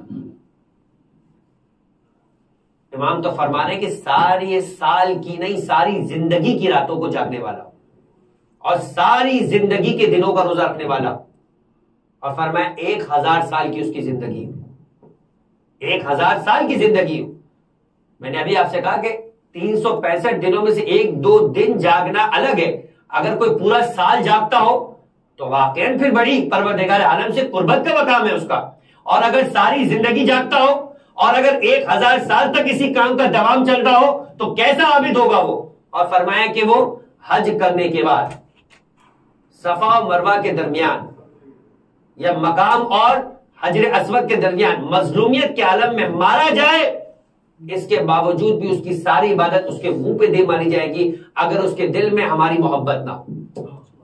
امام تو فرما رہے کہ ساری سال کی نہیں، ساری زندگی کی راتوں کو جاگنے والا اور ساری زندگی کے دنوں کا روزہ رکھنے والا. اور فرمایا 1000 سال کی اس کی زندگی، 1000 سال کی زندگی. میں نے ابھی آپ سے کہا کہ 365 دنوں میں سے 1-2 دن جاگنا الگ ہے. اگر کوئی پورا سال جاگتا ہو تو واقعاً پھر بڑی پروردگار عالم سے قربت کا مقام ہے اس کا. اور اگر ساری زندگی جاگتا ہو اور اگر 1000 سال تک اسی کام کا دوام چل رہا ہو تو کیسا عابد ہوگا وہ. اور فرمایا کہ وہ حج کرنے کے بعد صفا و مروہ کے درمیان یا مقام اور حجر اسود کے درمیان مظلومیت کے عالم میں مارا جائے، اس کے باوجود بھی اس کی ساری عبادت اس کے منہ پہ دے مانی جائے گی اگر اس کے دل میں ہماری محبت نہ ہو.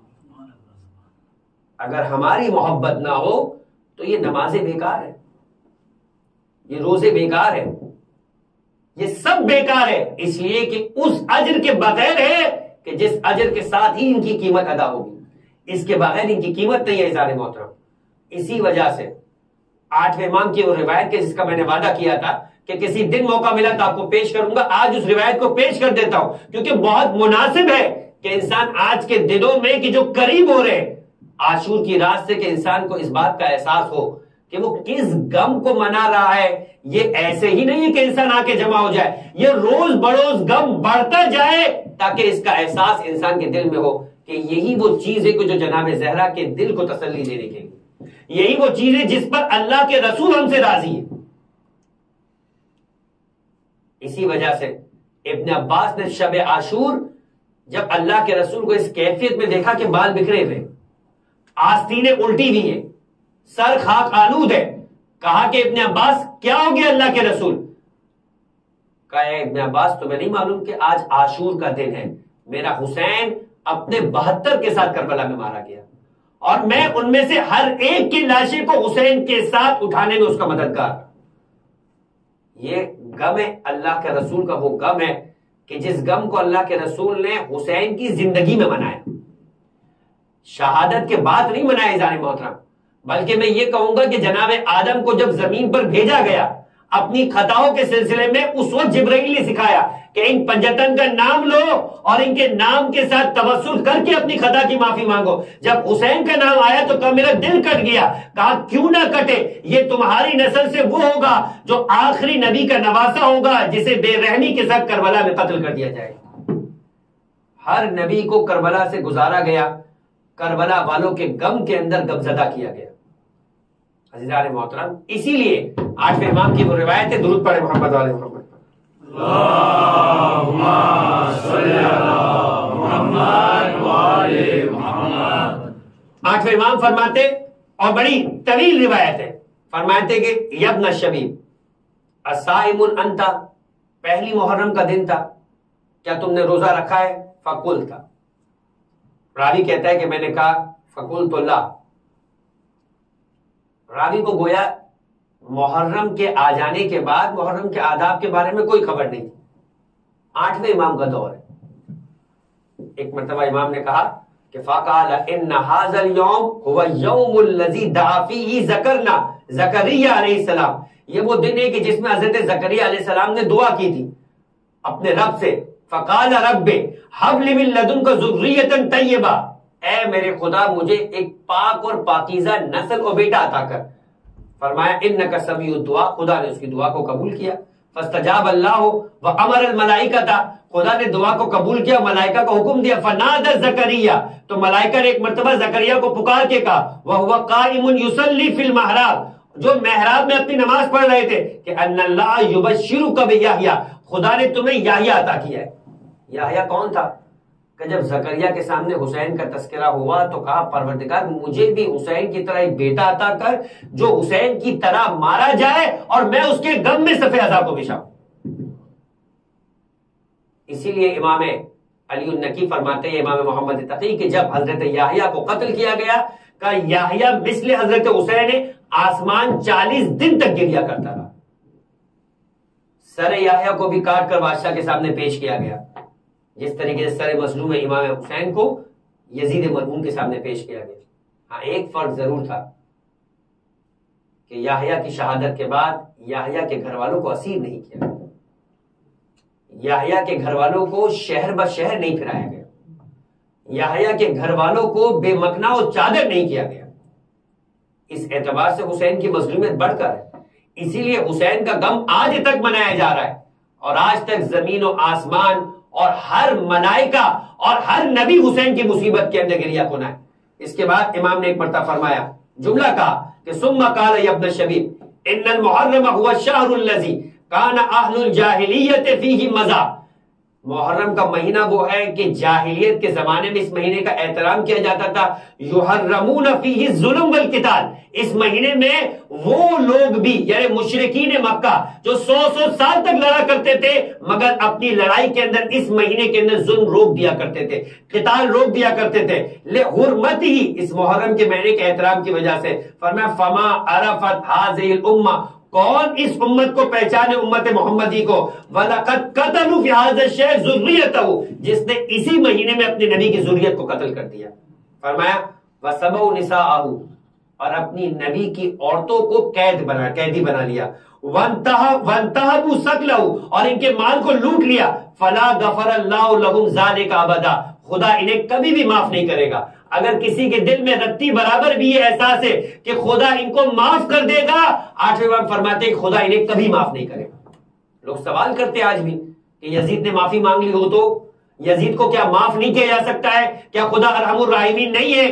اگر ہماری محبت نہ ہو تو یہ نمازیں بیکار ہے، یہ روزے بیکار ہے، یہ سب بیکار ہے. اس لیے کہ اس اجر کے بغیر ہے کہ جس اجر کے ساتھ ہی ان کی قیمت ادا ہوگی، اس کے بغیر ان کی قیمت نہیں ہے عزیزان محترم. اسی وجہ سے 8ویں امام کی وہ روایت کے جس کا میں نے وعدہ کیا تھا کہ کسی دن موقع ملا تو آپ کو پیش کروں گا، آج اس روایت کو پیش کر دیتا ہوں کیونکہ بہت مناسب ہے کہ انسان آج کے دنوں میں کہ جو قریب ہو رہے عاشور کی رات سے، کہ انسان کو اس بات کا احساس ہو کہ وہ کس غم کو منا رہا ہے. یہ ایسے ہی نہیں ہے کہ انسان آ کے جمع ہو جائے، یہ روز بروز غم بڑھتا جائے تاکہ اس کا احساس انسان کے دل میں ہو کہ یہی وہ چیز ہے کہ جو جناب زہرا کے دل کو تسلی دینے کے لیے، یہی وہ چیز ہے جس پر اللہ کے رسول ہم سے راضی ہے. اسی وجہ سے ابن عباس نے شب عاشور جب اللہ کے رسول کو اس کیفیت میں دیکھا کہ بال بکھرے ہوئے، آستینیں الٹی ہوئی ہیں، سر خاک آلود ہے، کہا کہ ابن عباس کیا ہو گیا اللہ کے رسول؟ کہا ابن عباس تمہیں نہیں معلوم کہ آج عاشور کا دن ہے، میرا حسین اپنے 72 کے ساتھ کربلا میں مارا گیا اور میں ان میں سے ہر ایک کی لاشیں کو حسین کے ساتھ اٹھانے میں اس کا مددگار. یہ غم ہے اللہ کے رسول کا، وہ غم ہے کہ جس غم کو اللہ کے رسول نے حسین کی زندگی میں منایا، شہادت کے بعد نہیں منایا عزیزان محترم. بلکہ میں یہ کہوں گا کہ جناب آدم کو جب زمین پر بھیجا گیا اپنی خطاؤں کے سلسلے میں، اس وقت جبرائیل نے سکھایا کہ ان 75 کا نام لو اور ان کے نام کے ساتھ توسل کر کے اپنی خطا کی معافی مانگو. جب حسین کا نام آیا تو کہا میرا دل کٹ گیا. کہا کیوں نہ کٹے، یہ تمہاری نسل سے وہ ہوگا جو آخری نبی کا نواسا ہوگا جسے بے رحمی کے ساتھ کربلا میں قتل کر دیا جائے. ہر نبی کو کربلا سے گزارا گیا، کربلا والوں کے غم کے اندر غمزدہ کیا گیا عزیزان محترم. اسی لیے 8ویں امام کی وہ روایت ہے، درود پڑھے محمد والے محمد. اللہم صلی علی محمد وآل محمد. 8ویں امام فرماتے، اور بڑی طویل روایت ہے، فرماتے کہ یبن شبیب الصائم انت، پہلی محرم کا دن تھا، کیا تم نے روزہ رکھا ہے؟ فقلت، راوی کہتا ہے کہ میں نے کہا فقلت لا. راوی کو گویا محرم کے آ جانے کے بعد محرم کے آداب کے بارے میں کوئی خبر نہیں تھی. 8ویں امام کا دور ہے. ایک مرتبہ امام نے کہا کہ فقال ان هذا اليوم هو اليوم الذي دعا فيه ذکرنا، زکریا علیہ السلام. یہ وہ دن ہے کہ جس میں حضرت زکریا علیہ السلام نے دعا کی تھی اپنے رب سے. فقال رب هب لي من لدنك ذرية طیبہ، اے میرے خدا مجھے ایک پاک اور پاکیزہ نسل و بیٹا عطا کر. فرمایا انک سمیع الدعاء، خدا نے اس کی دعا کو قبول کیا. فاستجاب اللہ وامر الملائکۃ، خدا نے دعا کو قبول کیا، ملائکہ کو حکم دیا. فنادى زکریا، تو ملائکہ نے ایک مرتبہ زکریا کو پکار کے کہا وهو قائم يصلي في المحراب، جو محراب میں اپنی نماز پڑھ رہے تھے کہ ان اللہ یبشرک بیحییٰ، خدا نے تمہیں یحییٰ عطا کیا ہے۔ یحییٰ کون تھا کہ جب زکریا کے سامنے حسین کا تذکرہ ہوا تو کہا پروردگار مجھے بھی حسین کی طرح ایک بیٹا عطا کر جو حسین کی طرح مارا جائے اور میں اس کے غم میں صف عزا کو بچھاؤں۔ اسی لیے امام علی النقی فرماتے ہیں، امام محمد تقی، کہ جب حضرت یحییٰ کو قتل کیا گیا کہ یحییٰ مثل حضرت حسین آسمان 40 دن تک گریا کرتا رہا۔ سر یحییٰ کو بھی کاٹ کر بادشاہ کے سامنے پیش کیا گیا، جس طریقے سے سر مظلوم امام حسین کو یزید مرحوم کے سامنے پیش کیا گیا۔ ہاں ایک فرق ضرور تھا کہ یحییٰ کی شہادت کے بعد یحییٰ کے گھر والوں کو اسیر نہیں کیا گیا، یحییٰ کے گھر والوں کو شہر بشہر نہیں پھرایا گیا، یحییٰ کے گھر والوں کو بے مکنا و چادر نہیں کیا گیا۔ اس اعتبار سے حسین کی مظلومیت بڑھ کر ہے، اسی لیے حسین کا غم آج تک منایا جا رہا ہے، اور آج تک زمین و آسمان اور ہر ملائکہ اور ہر نبی حسین کی مصیبت کے اندر گریہ کنا ہے۔ اس کے بعد امام نے ایک مرتبہ فرمایا، جملہ کہا کہ ثم قال یا ابن الشبیب ان المحرم هو الشهر الذي كان اهل الجاہلیت فيه مزہ۔ محرم کا مہینہ وہ ہے کہ جاہلیت کے زمانے میں اس مہینے کا احترام کیا جاتا تھا، یحرمون فیہ الظلم والقتال، اس مہینے میں وہ لوگ بھی یعنی مشرکین مکہ جو 100 سال تک لڑا کرتے تھے مگر اپنی لڑائی کے اندر اس مہینے کے اندر ظلم روک دیا کرتے تھے، قتال روک دیا کرتے تھے، لحرمتہ، اس محرم کے مہینے کے احترام کی وجہ سے۔ فرمایا فما عرفت هذه الامہ، کون اس امت کو پہچانے امت محمدی کو، وَلَقَدْ قَتَلُوا فِي هَذَا الشَّهْرِ ذُرِّيَّتَهُ، جس نے اسی مہینے میں اپنے نبی کی ذریت کو قتل کر دیا۔ فرمایا وَسَبَوْا نِسَاءَهُ، اور اپنی نبی کی عورتوں کو قیدی بنا لیا، وَانْتَهَبُوا سَقْلَهُ، اور ان کے مال کو لوٹ لیا، فَلَا غَفَرَ اللَّهُ لَهُمْ ذَلِكَ أَبَدًا، خدا انہیں کبھی بھی معاف نہیں کرے گا۔ اگر کسی کے دل میں رتی برابر بھی یہ احساس ہے کہ خدا ان کو معاف کر دے گا، آٹھویں امام فرماتے ہیں کہ خدا انہیں کبھی معاف نہیں کرے گا۔ لوگ سوال کرتے آج بھی کہ یزید نے معافی مانگ لی ہو تو یزید کو کیا معاف نہیں کیا جا سکتا ہے؟ کیا خدا ارحم الراحمین نہیں ہے؟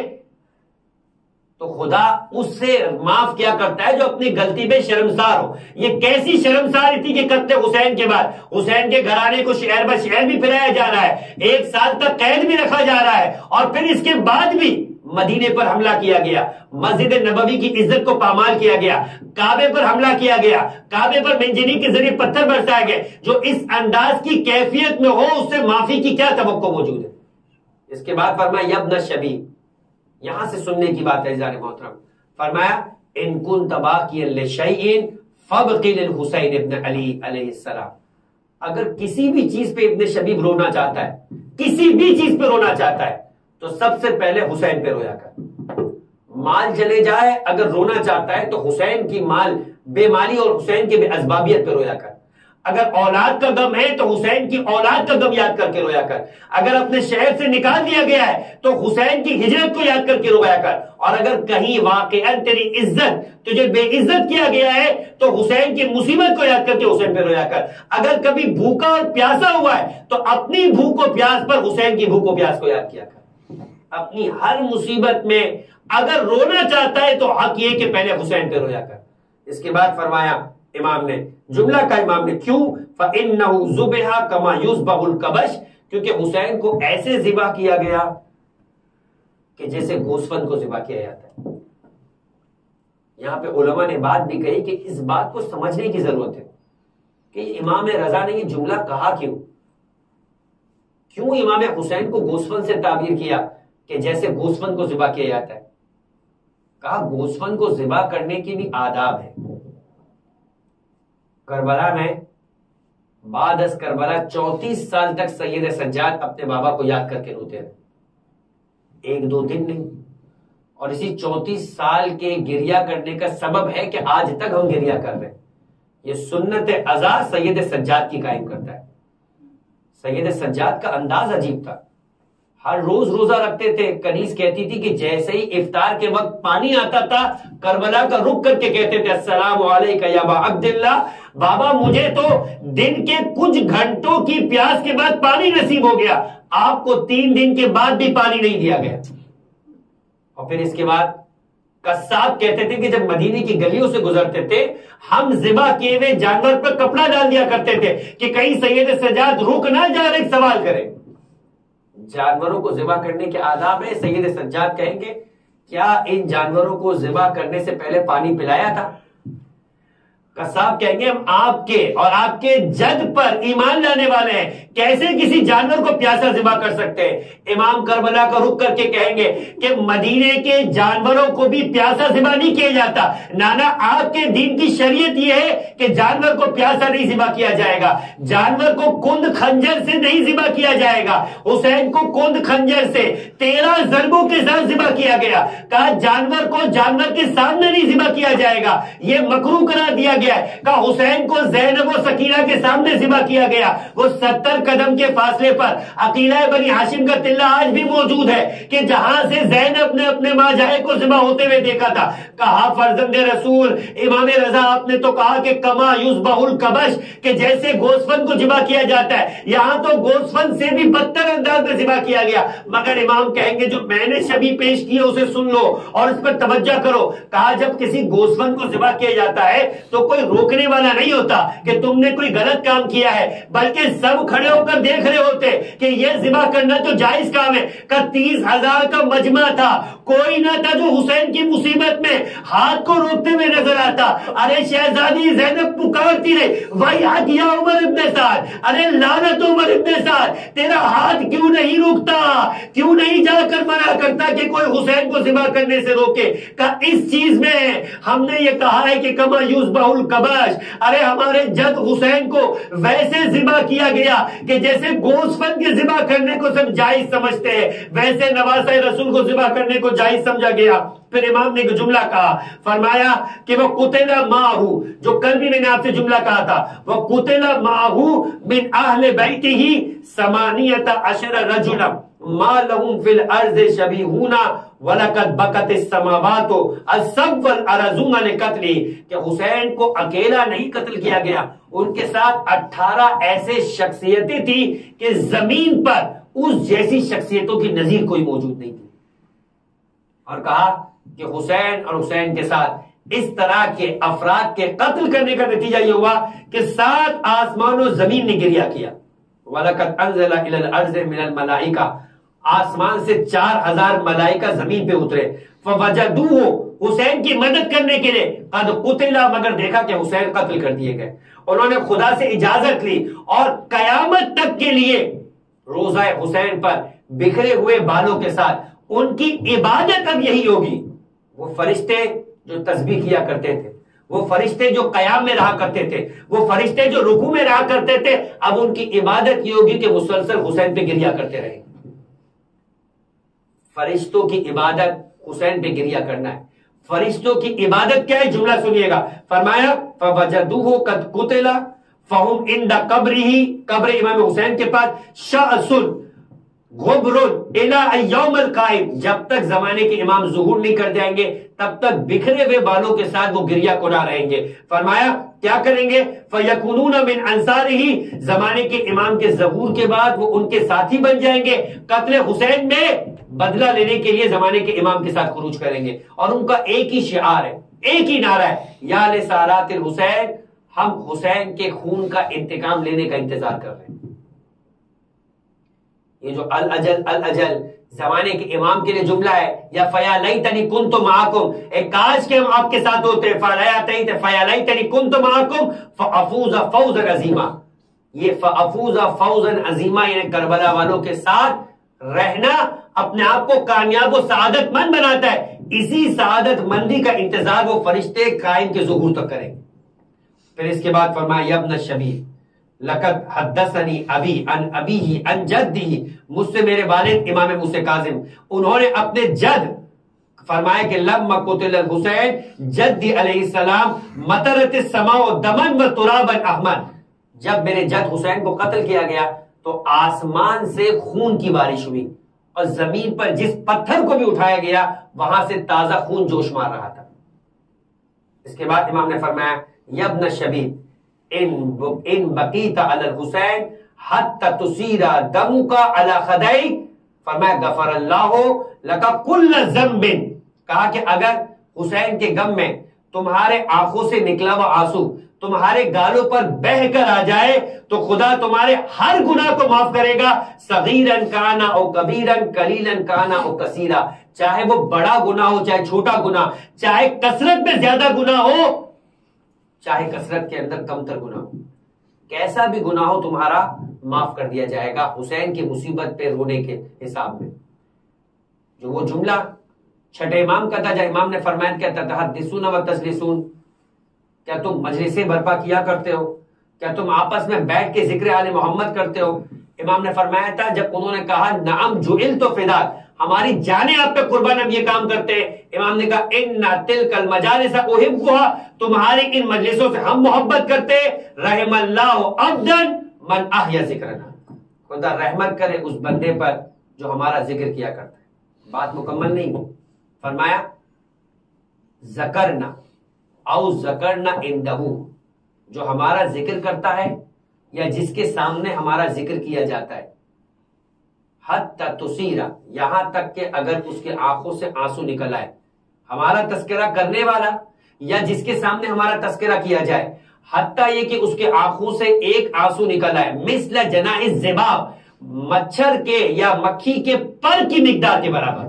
تو خدا اس سے معاف کیا کرتا ہے جو اپنی غلطی پہ شرمسار ہو۔ یہ کیسی شرمساری تھی کہ قتل حسین کے بعد حسین کے گھرانے کو شہر بشہر بھی پھرایا جا رہا ہے، 1 سال تک قید بھی رکھا جا رہا ہے، اور پھر اس کے بعد بھی مدینے پر حملہ کیا گیا، مسجد نبوی کی عزت کو پامال کیا گیا، کعبے پر حملہ کیا گیا، کعبے پر منجنیق کے ذریعے پتھر برسائے گئے۔ جو اس انداز کی کیفیت میں ہو اس سے معافی کی کیا توقع موجود ہے؟ اس کے بعد فرمایا یا ابن الشبیب، یہاں سے سننے کی بات ہے عزیزان محترم، فرمایا ان کنت باقیا لشیء فابق للحسین ابن علی علیہ السلام، اگر کسی بھی چیز پہ ابن شبیب رونا چاہتا ہے، کسی بھی چیز پہ رونا چاہتا ہے تو سب سے پہلے حسین پہ رویا کر۔ مال چلے جائے اگر رونا چاہتا ہے تو حسین کی مال بے مالی اور حسین کی بے اسبابیت پہ رویا کر۔ اگر اولاد کا غم ہے تو حسین کی اولاد کا غم یاد کر کے رویا کر۔ اگر اپنے شہر سے نکال دیا گیا ہے تو حسین کی ہجرت کو یاد کر کے رویا کر۔ اور اگر کہیں واقعا تیری عزت تجھے بے عزت کیا گیا ہے تو حسین کی مصیبت کو یاد کر کے حسین پہ رویا کر۔ اگر کبھی بھوکا اور پیاسا ہوا ہے تو اپنی بھوک و پیاس پر حسین کی بھوک و پیاس کو یاد کیا کر۔ اپنی ہر مصیبت میں اگر رونا چاہتا ہے تو حق یہ کہ پہلے حسین پہ رویا کر۔ اس کے بعد فرمایا امام نے، جملہ کا امام نے، کیوں؟ فَإِنَّهُ ذُبِحَ كَمَا يُذْبَحُ الْكَبَشِ، کیونکہ حسین کو ایسے ذبح کیا گیا کہ جیسے گوسفند کو ذبح کیا جاتا ہے۔ یہاں پہ علماء نے بات بھی کہی کہ اس بات کو سمجھنے کی ضرورت ہے کہ امام رضا نے یہ جملہ کہا کیوں امام حسین کو گوسفند سے تعبیر کیا کہ جیسے گوسفند کو ذبح کیا جاتا ہے؟ کہا گوسفند کو ذبح کرنے کی بھی آداب ہے۔ کربلا میں بعد از کربلا 34 سال تک سید سجاد اپنے بابا کو یاد کر کے روتے رہے، 1-2 دن نہیں، اور اسی 34 سال کے گریہ کرنے کا سبب ہے کہ آج تک ہم گریہ کر رہے ہیں۔ یہ سنت عزا سید سجاد کی قائم کرتا ہے۔ سید سجاد کا انداز عجیب تھا، ہر روز روزہ رکھتے تھے۔ کنیز کہتی تھی کہ جیسے ہی افطار کے وقت پانی آتا تھا کربلا کا رک کر کے کہتے تھے السلام علیکہ یا ابا عبداللہ، بابا مجھے تو دن کے کچھ گھنٹوں کی پیاس کے بعد پانی نصیب ہو گیا، آپ کو 3 دن کے بعد بھی پانی نہیں دیا گیا۔ اور پھر اس کے بعد قصاب کہتے تھے کہ جب مدینے کی گلیوں سے گزرتے تھے ہم ذبح کیے ہوئے جانور پر کپڑا ڈال دیا کرتے تھے کہ کہیں سید سجاد رک نہ جا رہے سوال کریں. جانوروں کو ذبح کرنے کے آداب ہے. سید سجاد کہیں گے کیا ان جانوروں کو ذبح کرنے سے پہلے پانی پلایا تھا؟ قصاب کہیں گے ہم آپ کے اور آپ کے جد پر ایمان لانے والے ہیں, کیسے کسی جانور کو پیاسا ذبح کر سکتے ہیں؟ امام کربلا کا رخ کر کے کہیں گے کہ مدینے کے جانوروں کو بھی پیاسا ذبح نہیں کیا جاتا. نانا آپ کے دین کی شریعت یہ ہے کہ جانور کو پیاسا نہیں ذبح کیا جائے گا, جانور کو کند خنجر سے نہیں ذبح کیا جائے گا. حسین کو کند خنجر سے 13 ضربوں کے ساتھ ذبح کیا گیا. کہا جانور کو جانور کے سامنے نہیں ذبح کیا جائے گا, یہ مکروہ قرار دیا گیا. کہا حسین کو زینب و سکینہ کے سامنے ذبح کیا گیا. وہ 70 قدم کے فاصلے پر عقیلہ بنی ہاشم کا ٹلہ آج بھی موجود ہے کہ جہاں سے زینب نے اپنے ماں جائے کو ذبح ہوتے ہوئے دیکھا تھا. کہا فرزند رسول امام رضا آپ نے تو کہا کہ کما یذبح الکبش, کہ جیسے گوسفند کو ذبح کیا جاتا ہے, یہاں تو گوسفند سے بھی بدتر انداز میں ذبح کیا گیا. مگر امام کہیں گے جو میں نے شبیہ پیش کی ہے اسے سن لو اور اس پر توجہ کرو. کہا جب کسی گوسفند کو ذبح کیا جاتا ہے تو کوئی روکنے والا نہیں ہوتا کہ تم نے کوئی غلط کام کیا ہے, بلکہ سب کھڑے ہو کر دیکھ رہے ہوتے کہ یہ ذبح کرنا تو جائز کام ہے. کہ 30,000 کا مجمع تھا, کوئی نہ تھا جو حسین کی مصیبت میں ہاتھ کو روکتے ہوئے نظر آتا. ارے شہزادی زینب پکارتی رہی ویحک یا عمر ابن سعد, ارے لعنت عمر ابن سعد, تیرا ہاتھ کیوں نہیں روکتا, کیوں نہیں جا کر منع کرتا کہ کوئی حسین کو ذبح کرنے سے روکے. کہ اس چیز میں ہم نے یہ کہا ہے کہ کما یذبح الکبش, ارے ہمارے جد حسین کو ویسے ذبح کیا گیا کہ جیسے گوسفند کے ذبح کرنے کو سب جائز سمجھتے ہیں, ویسے نواسہ رسول کو ذبح کرنے کو جائز سمجھا گیا. پھر امام نے ایک جملہ کہا, فرمایا کہ وہ قتل معہ, جو کل بھی میں نے آپ سے جملہ کہا تھا, وہ قتل معہ من اہل بیتہ 18 رجلا ما لهم فی الارض شبیہون وَلَقَدْ بَكَتِ السَّمَاوَاتُ السَّبْ وَالْأَرْضُونَ لِقَتْلِهِ, کہ حسین کو اکیلا نہیں قتل کیا گیا, ان کے ساتھ 18 ایسے شخصیتیں تھی کہ زمین پر اس جیسی شخصیتوں کی نظیر کوئی موجود نہیں تھی. اور کہا کہ حسین اور حسین کے ساتھ اس طرح کے افراد کے قتل کرنے کا نتیجہ یہ ہوا کہ 7 آسمان و زمین نے گریہ کیا. وَلَقَدْ أَنزَلَ إِلَى الْأَرْضِ مِنَ الْمَلَائِكَةِ, آسمان سے 4000 ملائکہ زمین پہ اترے. فَوَجَدُوهُ, حسین کی مدد کرنے کے لیے, قَدْ قُتِلَ, مگر دیکھا کہ حسین قتل کر دیے گئے. انہوں نے خدا سے اجازت لی اور قیامت تک کے لیے روزہ حسین پر بکھرے ہوئے بالوں کے ساتھ ان کی عبادت اب یہی ہوگی. وہ فرشتے جو تسبیح کیا کرتے تھے, وہ فرشتے جو قیام میں رہا کرتے تھے, وہ فرشتے جو رکوع میں رہا کرتے تھے, اب ان کی عبادت یہ ہوگی کہ مسلسل حسین پہ گریہ کرتے رہیں. فرشتوں کی عبادت حسین پہ گریہ کرنا ہے. فرشتوں کی عبادت کیا ہے, جملہ سنیے گا. فرمایا فَوَجَدُوهُ قَدْ قُتِلَ فَهُمْ عِنْدَ قَبْرِهِ, قبر امام حسین کے پاس شَأْسٌ غبر الى یوم القائم, جب تک زمانے کے امام ظہور نہیں کر جائیں گے تب تک بکھرے ہوئے بالوں کے ساتھ وہ گریہ کنا رہیں گے. فرمایا کیا کریں گے, فَيَكُونُونَ مِنْ أَنصَارِهِ, زمانے کے امام کے ظہور کے بعد وہ ان کے ساتھی بن جائیں گے, قتل حسین میں بدلہ لینے کے لیے زمانے کے امام کے ساتھ خروج کریں گے. اور ان کا ایک ہی شعار ہے, ایک ہی نعرہ ہے, یا لسارات الحسین, ہم حسین کے خون کا انتقام لینے کا انتظار کر رہے ہیں. یہ جو الاجل الاجل زمانے کے امام کے لیے جملہ ہے, یا فیا لیتنی کنت معکم, ایک کاش کے ہم آپ کے ساتھ ہوتے, فیا لیتنی کنت معکم فافوز فوزا عظیما. یہ فافوز فوزا عظیما یعنی کربلا والوں کے ساتھ رہنا اپنے آپ کو کامیاب و سعادت مند بناتا ہے. اسی سعادت مندی کا انتظار وہ فرشتے قائم کے ظہور تک کریں. پھر اس کے بعد فرمایا یا ابن الشبیب لقد حدثنی ابی عن ابیہ عن جدہ, مجھ سے میرے والد امام موسیٰ کاظم انہوں نے اپنے جد فرمایا کہ لما قتل الحسین جدی علیہ السلام مطرت السماء دمن و ترابا احمر, جب میرے جد حسین کو قتل کیا گیا تو آسمان سے خون کی بارش ہوئی اور زمین پر جس پتھر کو بھی اٹھایا گیا وہاں سے تازہ خون جوش مار رہا تھا. اس کے بعد امام نے فرمایا یا ابن الشبیب ان بقیت علی الحسین حتی تصیر دمک علی خدیک, فرمایا غفر اللہ لک کل ذنب, کہا کہ اگر حسین کے غم میں تمہارے آنکھوں سے نکلا ہوا آنسو تمہارے گالوں پر بہہ کر آ جائے تو خدا تمہارے ہر گناہ کو معاف کرے گا، صغیرن کانا او کبیرن، قلیلن کانا او کثیرا، چاہے وہ بڑا گناہ ہو چاہے چھوٹا گناہ، چاہے کثرت میں زیادہ گناہ ہو چاہے کثرت کے اندر کم تر گناہ ہو، کیسا بھی گناہ ہو تمہارا معاف کر دیا جائے گا حسین کی مصیبت پہ رونے کے حساب میں۔ جو وہ جملہ چھٹے امام کا تھا، جب امام نے فرمایا کیا تحدثون و تجلسون، کیا تم مجلسیں برپا کیا کرتے ہو، کیا تم آپس میں بیٹھ کے ذکر آل محمد کرتے ہو؟ امام نے فرمایا تھا جب انہوں نے کہا نعم جعلت فداک، ہماری جانیں آپ پہ قربان، ہم یہ کام کرتے ہیں، امام نے کہا ان تلک المجالس احبها، تمہاری ان مجلسوں سے ہم محبت کرتے، رحم اللہ عبدا من احیا ذکرنا، خدا رحمت کرے اس بندے پر جو ہمارا ذکر کیا کرتا ہے۔ بات مکمل نہیں، فرمایا ذکرنا او ذکرنا اندہو، جو ہمارا ذکر کرتا ہے یا جس کے سامنے ہمارا ذکر کیا جاتا ہے، حتی تصیرا، یہاں تک کہ اگر اس کے آنکھوں سے آنسو نکل آئے، ہمارا تذکرہ کرنے والا یا جس کے سامنے ہمارا تذکرہ کیا جائے، حتیٰ یہ کہ اس کے آنکھوں سے ایک آنسو نکل آئے، مثل جناح الذباب، مچھر کے یا مکھی کے پر کی مقدار کے برابر۔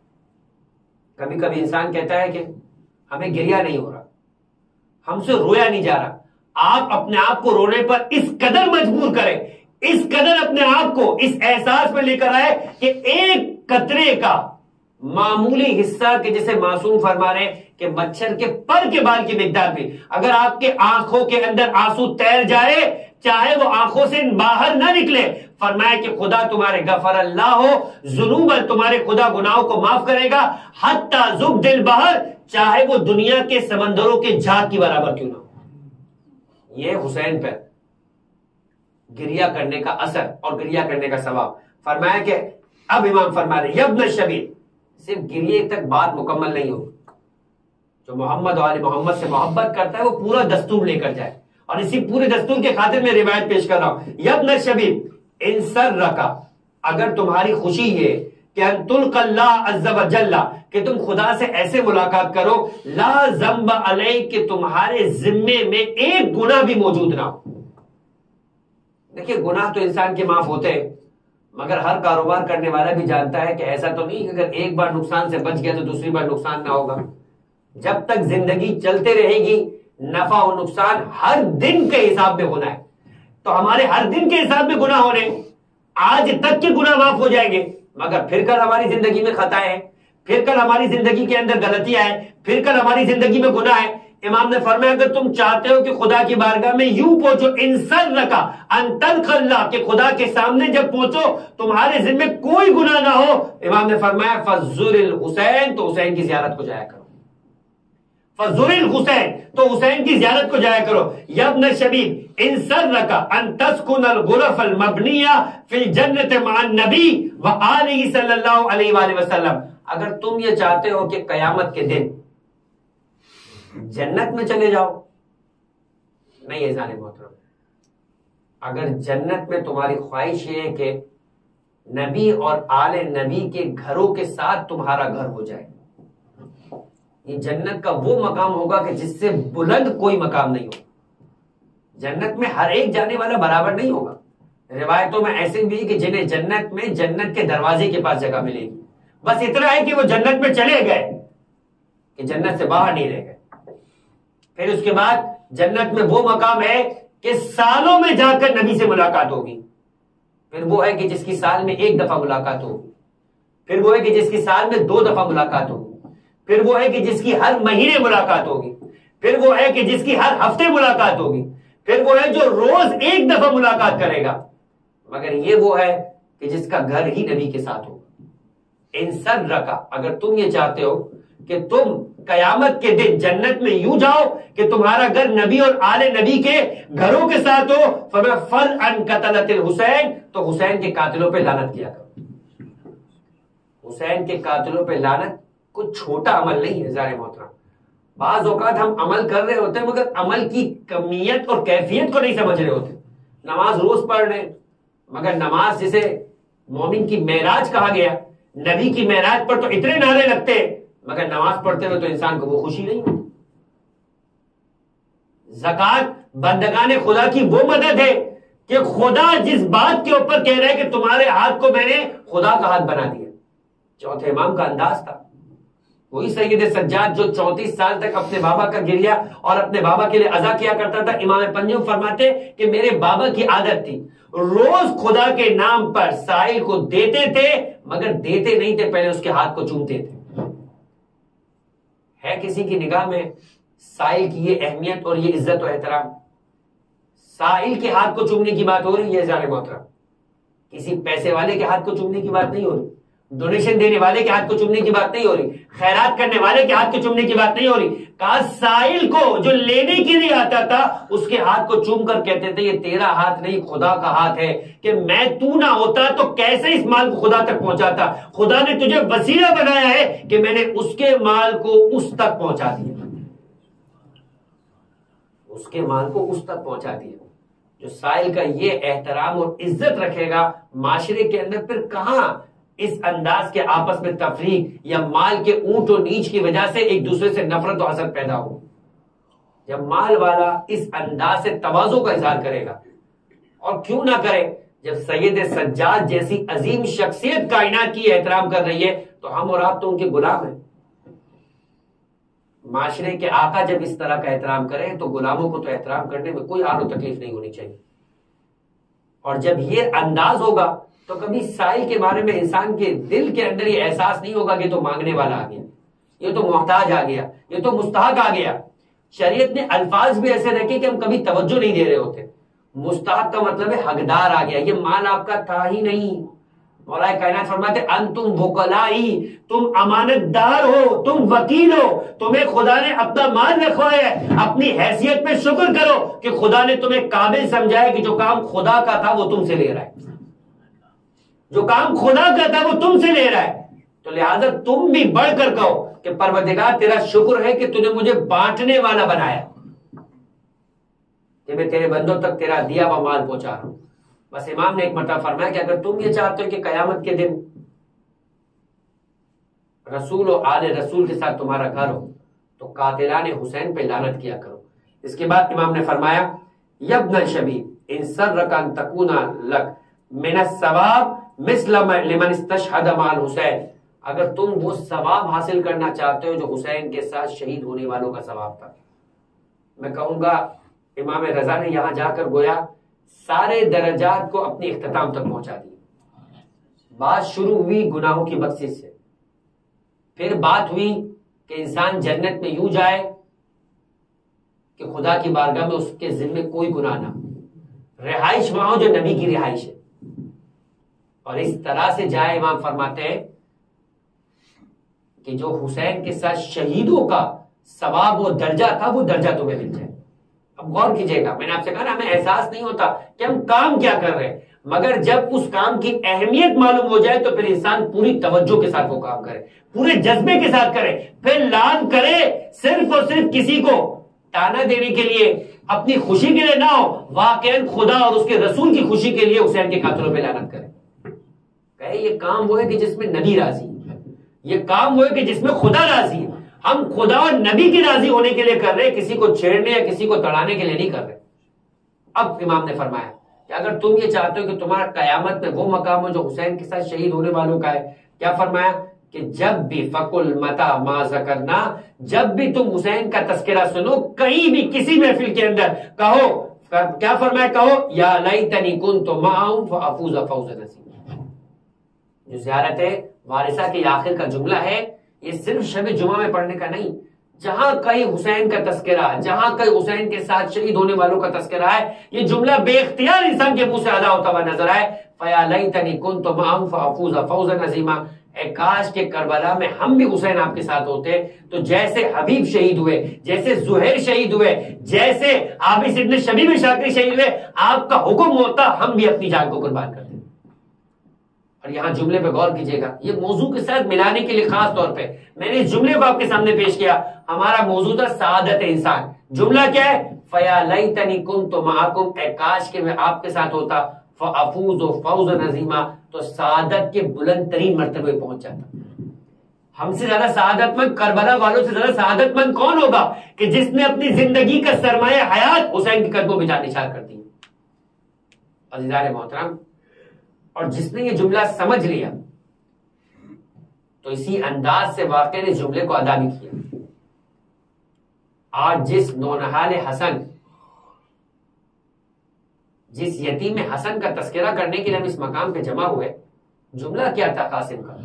کبھی کبھی انسان کہتا ہے کہ ہمیں گریہ نہیں ہو رہا، ہم سے رویا نہیں جا رہا، آپ اپنے آپ کو رونے پر اس قدر مجبور کریں، اس قدر اپنے آپ کو اس احساس میں لے کر آئے کہ ایک قطرے کا معمولی حصہ کہ جسے معصوم فرما رہے ہیں کہ مچھر کے پر کے بال کی مقدار بھی اگر آپ کے آنکھوں کے اندر آنسو تیر جائے، چاہے وہ آنکھوں سے باہر نہ نکلے، فرمایا کہ خدا تمہارے غفر اللہ ہو ذنوب، تمہارے خدا گناہوں کو معاف کرے گا، حتی زبد البحر، چاہے وہ دنیا کے سمندروں کے جھاگ کی برابر کیوں نہ ہو۔ یہ حسین پر گریہ کرنے کا اثر اور گریہ کرنے کا ثواب۔ فرمایا کہ اب امام فرما رہے یبن الشبیب، صرف گریے تک بات مکمل نہیں ہو، جو محمد اور آل محمد سے محبت کرتا ہے وہ پورا دستور لے کر جائے، اور اسی پورے دستور کے خاطر میں روایت پیش کر رہا ہوں۔ یبن الشبیب ان سرک، اگر تمہاری خوشی ہے کہ ان تلق اللہ عز و جل، کہ تم خدا سے ایسے ملاقات کرو، لا ذنب علیک، کہ تمہارے ذمے میں ایک گناہ بھی موجود نہ ہو۔ دیکھیے گناہ تو انسان کے معاف ہوتے ہیں، مگر ہر کاروبار کرنے والا بھی جانتا ہے کہ ایسا تو نہیں کہ اگر ایک بار نقصان سے بچ گیا تو دوسری بار نقصان نہ ہوگا۔ جب تک زندگی چلتے رہے گی نفع و نقصان ہر دن کے حساب میں ہونا ہے، تو ہمارے ہر دن کے حساب میں گناہ ہونے، آج تک کے گناہ معاف ہو جائیں گے، مگر پھر کل ہماری زندگی میں خطائیں ہیں، پھر کل ہماری زندگی کے اندر غلطیاں ہیں، پھر کل ہماری زندگی میں گناہ ہے۔ امام نے فرمایا اگر تم چاہتے ہو کہ خدا کی بارگاہ میں یوں پہنچو، انسان رکھا انتل اللہ، کہ خدا کے سامنے جب پہنچو تمہارے ذمہ کوئی گناہ نہ ہو، امام نے فرمایا فزور الحسین، تو حسین کی زیارت کو جایا کرو، فزور الحسین، تو حسین کی زیارت کو جایا کرو۔ یبن الشبیب ان سرک ان تسکن الغرف المبنیہ فی الجنت مع النبی وآلہ صلی اللہ علیہ وآلہ وسلم، اگر تم یہ چاہتے ہو کہ قیامت کے دن جنت میں چلے جاؤ، نہیں عزیزان محترم، اگر جنت میں تمہاری خواہش یہ ہے کہ نبی اور آل نبی کے گھروں کے ساتھ تمہارا گھر ہو جائے، یہ جنت کا وہ مقام ہوگا کہ جس سے بلند کوئی مقام نہیں ہوگا۔ جنت میں ہر ایک جانے والا برابر نہیں ہوگا، روایتوں میں ایسے بھی کہ جنہیں جنت میں جنت کے دروازے کے پاس جگہ ملے گی، بس اتنا ہے کہ وہ جنت میں چلے گئے کہ جنت سے باہر نہیں رہ گئے۔ پھر اس کے بعد جنت میں وہ مقام ہے کہ سالوں میں جا کر نبی سے ملاقات ہوگی، پھر وہ ہے کہ جس کی سال میں ایک دفعہ ملاقات ہوگی، پھر وہ ہے کہ جس کی سال میں 2 دفعہ ملاقات ہوگی، پھر وہ ہے کہ جس کی ہر مہینے ملاقات ہوگی، پھر وہ ہے کہ جس کی ہر ہفتے ملاقات ہوگی، پھر وہ ہے جو روز ایک دفعہ ملاقات کرے گا، مگر یہ وہ ہے کہ جس کا گھر ہی نبی کے ساتھ ہوگا۔ انسان رکھا، اگر تم یہ چاہتے ہو کہ تم قیامت کے دن جنت میں یوں جاؤ کہ تمہارا گھر نبی اور آل نبی کے گھروں کے ساتھ ہو، فَفَرْ عَنْ قَتَلَةِ الْحُسَيْن، تو حسین کے قاتلوں پہ لعنت کیا کرو۔ حسین کے قاتلوں پہ لعنت کوئی چھوٹا عمل نہیں ہے ذرا محترم۔ بعض اوقات ہم عمل کر رہے ہوتے ہیں مگر عمل کی کمیت اور کیفیت کو نہیں سمجھ رہے ہوتے۔ نماز روز پڑھ رہے مگر نماز جسے مومن کی معراج کہا گیا، نبی کی معراج پر تو اتنے نعرے لگتے مگر نماز پڑھتے ہوئے تو انسان کو وہ خوشی نہیں ہوتی. زکات بندگان خدا کی وہ مدد ہے کہ خدا جس بات کے اوپر کہہ رہے کہ تمہارے ہاتھ کو میں نے خدا کا ہاتھ بنا دیا. چوتھے امام کا انداز تھا وہی سید سجاد جو 34 سال تک اپنے بابا کا گریا اور اپنے بابا کے لیے عزا کیا کرتا تھا. امام پنجم فرماتے کہ میرے بابا کی عادت تھی روز خدا کے نام پر سائل کو دیتے تھے مگر دیتے نہیں تھے, پہلے اس کے ہاتھ کو چومتے تھے. ہے کسی کی نگاہ میں سائل کی یہ اہمیت اور یہ عزت و احترام؟ سائل کے ہاتھ کو چومنے کی بات ہو رہی ہے ذرا محترم, کسی پیسے والے کے ہاتھ کو چومنے کی بات نہیں ہو رہی, ڈونیشن دینے والے کے ہاتھ کو چومنے کی بات نہیں ہو رہی, خیرات کرنے والے کے ہاتھ کو چومنے کی بات نہیں ہو رہی. کہا سائل کو جو لینے کے لیے آتا تھا اس کے ہاتھ کو چوم کر کہتے تھے یہ تیرا ہاتھ نہیں خدا کا ہاتھ ہے, کہ میں تو نہ ہوتا تو کیسے اس مال کو خدا تک پہنچاتا, خدا نے تجھے وسیلہ بنایا ہے کہ میں نے اس کے مال کو اس تک پہنچا دیا, اس کے مال کو اس تک پہنچا دیا. جو سائل کا یہ احترام اور عزت رکھے گا معاشرے کے اندر, پھر کہاں اس انداز کے آپس میں تفریق یا مال کے اونٹ و نیچ کی وجہ سے ایک دوسرے سے نفرت و حسد پیدا ہو. جب مال والا اس انداز سے تواضع کا اظہار کرے گا, اور کیوں نہ کرے جب سید سجاد جیسی عظیم شخصیت کائنات کی احترام کر رہی ہے, تو ہم اور آپ تو ان کے غلام ہیں. معاشرے کے آقا جب اس طرح کا احترام کریں تو غلاموں کو تو احترام کرنے میں کوئی آر و تکلیف نہیں ہونی چاہیے. اور جب یہ انداز ہوگا تو کبھی سائل کے بارے میں انسان کے دل کے اندر یہ احساس نہیں ہوگا کہ تو مانگنے والا آ گیا, یہ تو محتاج آ گیا, یہ تو مستحق آ گیا. شریعت نے الفاظ بھی ایسے رکھے کہ ہم کبھی توجہ نہیں دے رہے ہوتے. مستحق کا مطلب ہے حقدار آ گیا, یہ مال آپ کا تھا ہی نہیں. مولا کائنات فرماتے انتم وکلائی, تم امانت دار ہو, تم وکیل ہو, تمہیں خدا نے اپنا مال رکھوایا ہے, اپنی حیثیت پہ شکر کرو کہ خدا نے تمہیں قابل سمجھایا کہ جو کام خدا کا تھا وہ تم سے لے رہا ہے, جو کام خدا کا تھا وہ تم سے لے رہا ہے. تو لہٰذا تم بھی بڑھ کر کہو کہ پروردگار تیرا شکر ہے کہ تو نے مجھے بانٹنے والا بنایا, کہ میں تیرے بندوں تک تیرا دیا ہوا مال پہنچا رہا ہوں. بس امام نے ایک مرتبہ فرمایا کہ اگر تم یہ چاہتے ہو کہ قیامت کے دن رسول و آل رسول کے ساتھ تمہارا گھر ہو تو قاتلان حسین پہ لعنت کیا کرو. اس کے بعد امام نے فرمایا یبن شبیب ان سرک ان تکون لک من الثواب مثل لمن استشہد مع الحسین, اگر تم وہ ثواب حاصل کرنا چاہتے ہو جو حسین کے ساتھ شہید ہونے والوں کا ثواب تھا. میں کہوں گا امام رضا نے یہاں جا کر گویا سارے درجات کو اپنی اختتام تک پہنچا دی. بات شروع ہوئی گناہوں کی بخشش سے, پھر بات ہوئی کہ انسان جنت میں یوں جائے کہ خدا کی بارگاہ میں اس کے ذمے کوئی گناہ نہ, رہائش وہاں جو نبی کی رہائش ہے, اور اس طرح سے جائے. امام فرماتے ہیں کہ جو حسین کے ساتھ شہیدوں کا ثواب و درجہ تھا وہ درجہ تمہیں مل جائے. اب غور کیجئے گا, میں نے آپ سے کہا نا ہمیں احساس نہیں ہوتا کہ ہم کام کیا کر رہے ہیں, مگر جب اس کام کی اہمیت معلوم ہو جائے تو پھر انسان پوری توجہ کے ساتھ وہ کام کرے, پورے جذبے کے ساتھ کرے, پھر لعن کرے صرف اور صرف کسی کو تانا دینے کے لیے, اپنی خوشی کے لیے نہ ہو, واقعاً خدا اور اس کے رسول کی خوشی کے لیے حسین کے قاتلوں پہ لعنت کرے. کہے یہ کام وہ ہے کہ جس میں نبی راضی ہے, یہ کام وہ ہے کہ جس میں خدا راضی ہے. ہم خدا اور نبی کی راضی ہونے کے لیے کر رہے, کسی کو چھیڑنے یا کسی کو تڑانے کے لیے نہیں کر رہے. اب امام نے فرمایا کہ اگر تم یہ چاہتے ہو کہ تمہارا قیامت میں وہ مقام ہو جو حسین کے ساتھ شہید ہونے والوں کا ہے, کیا فرمایا کہ جب بھی فقل متا ما ذکرنا, جب بھی تم حسین کا تذکرہ سنو کہیں بھی کسی محفل کے اندر کہو, کیا فرمایا, کہو یا لیتنی کنت معہم فافوز فوزا نصیبا. جو زیارت وارثہ کے آخر کا جملہ ہے یہ صرف شب جمعہ میں پڑھنے کا نہیں, جہاں کئی حسین کا تذکرہ, جہاں کئی حسین کے ساتھ شہید ہونے والوں کا تذکرہ ہے, یہ جملہ بے اختیار انسان کے منہ سے ادا ہوتا ہوا نظر آئے. فیا لیتنی کنت معہم فافوز فوزا نصیبا, اے کاش کے کربلا میں ہم بھی حسین آپ کے ساتھ ہوتے تو جیسے حبیب شہید ہوئے, جیسے زہیر شہید ہوئے, جیسے عابس ابن شبیب شاکری شہید ہوئے, آپ کا حکم ہوتا ہم بھی اپنی جان کو قربان کرتے. اور یہاں جملے پہ غور کیجئے گا, یہ موضوع کے ساتھ ملانے کے لیے خاص طور پہ میں نے اس جملے کو آپ کے سامنے پیش کیا. ہمارا موضوع تھا سعادت انسان. جملہ کیا ہے, فیا لیتنی کنت معکم, اے کاش کہ میں آپ کے ساتھ ہوتا, فافوز فوزا عظیما, تو سعادت کے بلند ترین مرتبے پہنچ جاتا. ہم سے زیادہ سعادت مند، کربلا والوں سے زیادہ سعادت مند کون ہوگا کہ جس نے اپنی زندگی کا سرمایہ حیات حسین کے قدموں پہ جان نثار کر دی۔ عزیزان محترم، اور جس نے یہ جملہ سمجھ لیا تو اسی انداز سے واقعہ نے جملے کو ادا بھی کیا۔ آج جس نونہال حسن، جس یتیم حسن کا تذکرہ کرنے کے لیے ہم اس مقام پہ جمع ہوئے، جملہ کیا تھا قاسم کا؟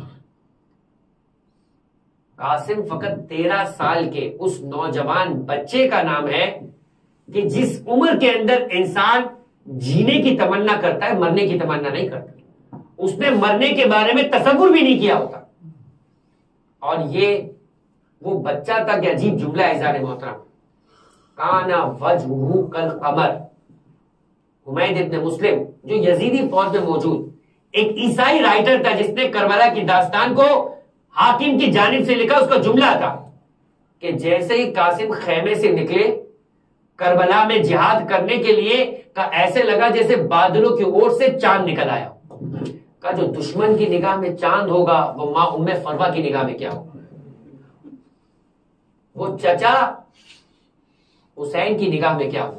قاسم فقط 13 سال کے اس نوجوان بچے کا نام ہے کہ جس عمر کے اندر انسان جینے کی تمنا کرتا ہے، مرنے کی تمنا نہیں کرتا۔ اس نے مرنے کے بارے میں تصور بھی نہیں کیا ہوتا، اور یہ وہ بچہ تھا کہ عجیب جملہ ہے عزیزان محترم، کانا وجہہ کالقمر۔ حمید ابن مسلم جو یزیدی فوج میں موجود ایک عیسائی رائٹر تھا، جس نے کربلا کی داستان کو حاکم کی جانب سے لکھا، اس کا جملہ تھا کہ جیسے ہی قاسم خیمے سے نکلے کربلا میں جہاد کرنے کے لیے، کا ایسے لگا جیسے بادلوں کی اور سے چاند نکل آیا۔ کا جو دشمن کی نگاہ میں چاند ہوگا وہ ماں ام فروا کی نگاہ میں کیا ہوگا؟ وہ چچا حسین کی نگاہ میں کیا ہوگا؟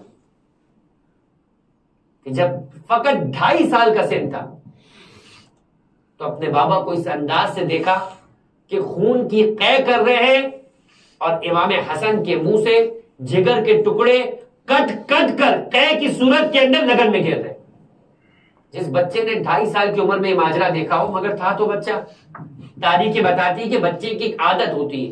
کہ جب فقط 2.5 سال کا سن تھا تو اپنے بابا کو اس انداز سے دیکھا کہ خون کی قے کر رہے ہیں، اور امام حسن کے منہ سے جگر کے ٹکڑے کٹ کٹ کر قے کی صورت کے اندر لگن میں گر رہے۔ جس بچے نے 2.5 سال کی عمر میں یہ ماجرا دیکھا ہو، مگر تھا تو بچہ۔ تاریخ بتاتی ہے کہ بچے کی ایک عادت ہوتی ہے،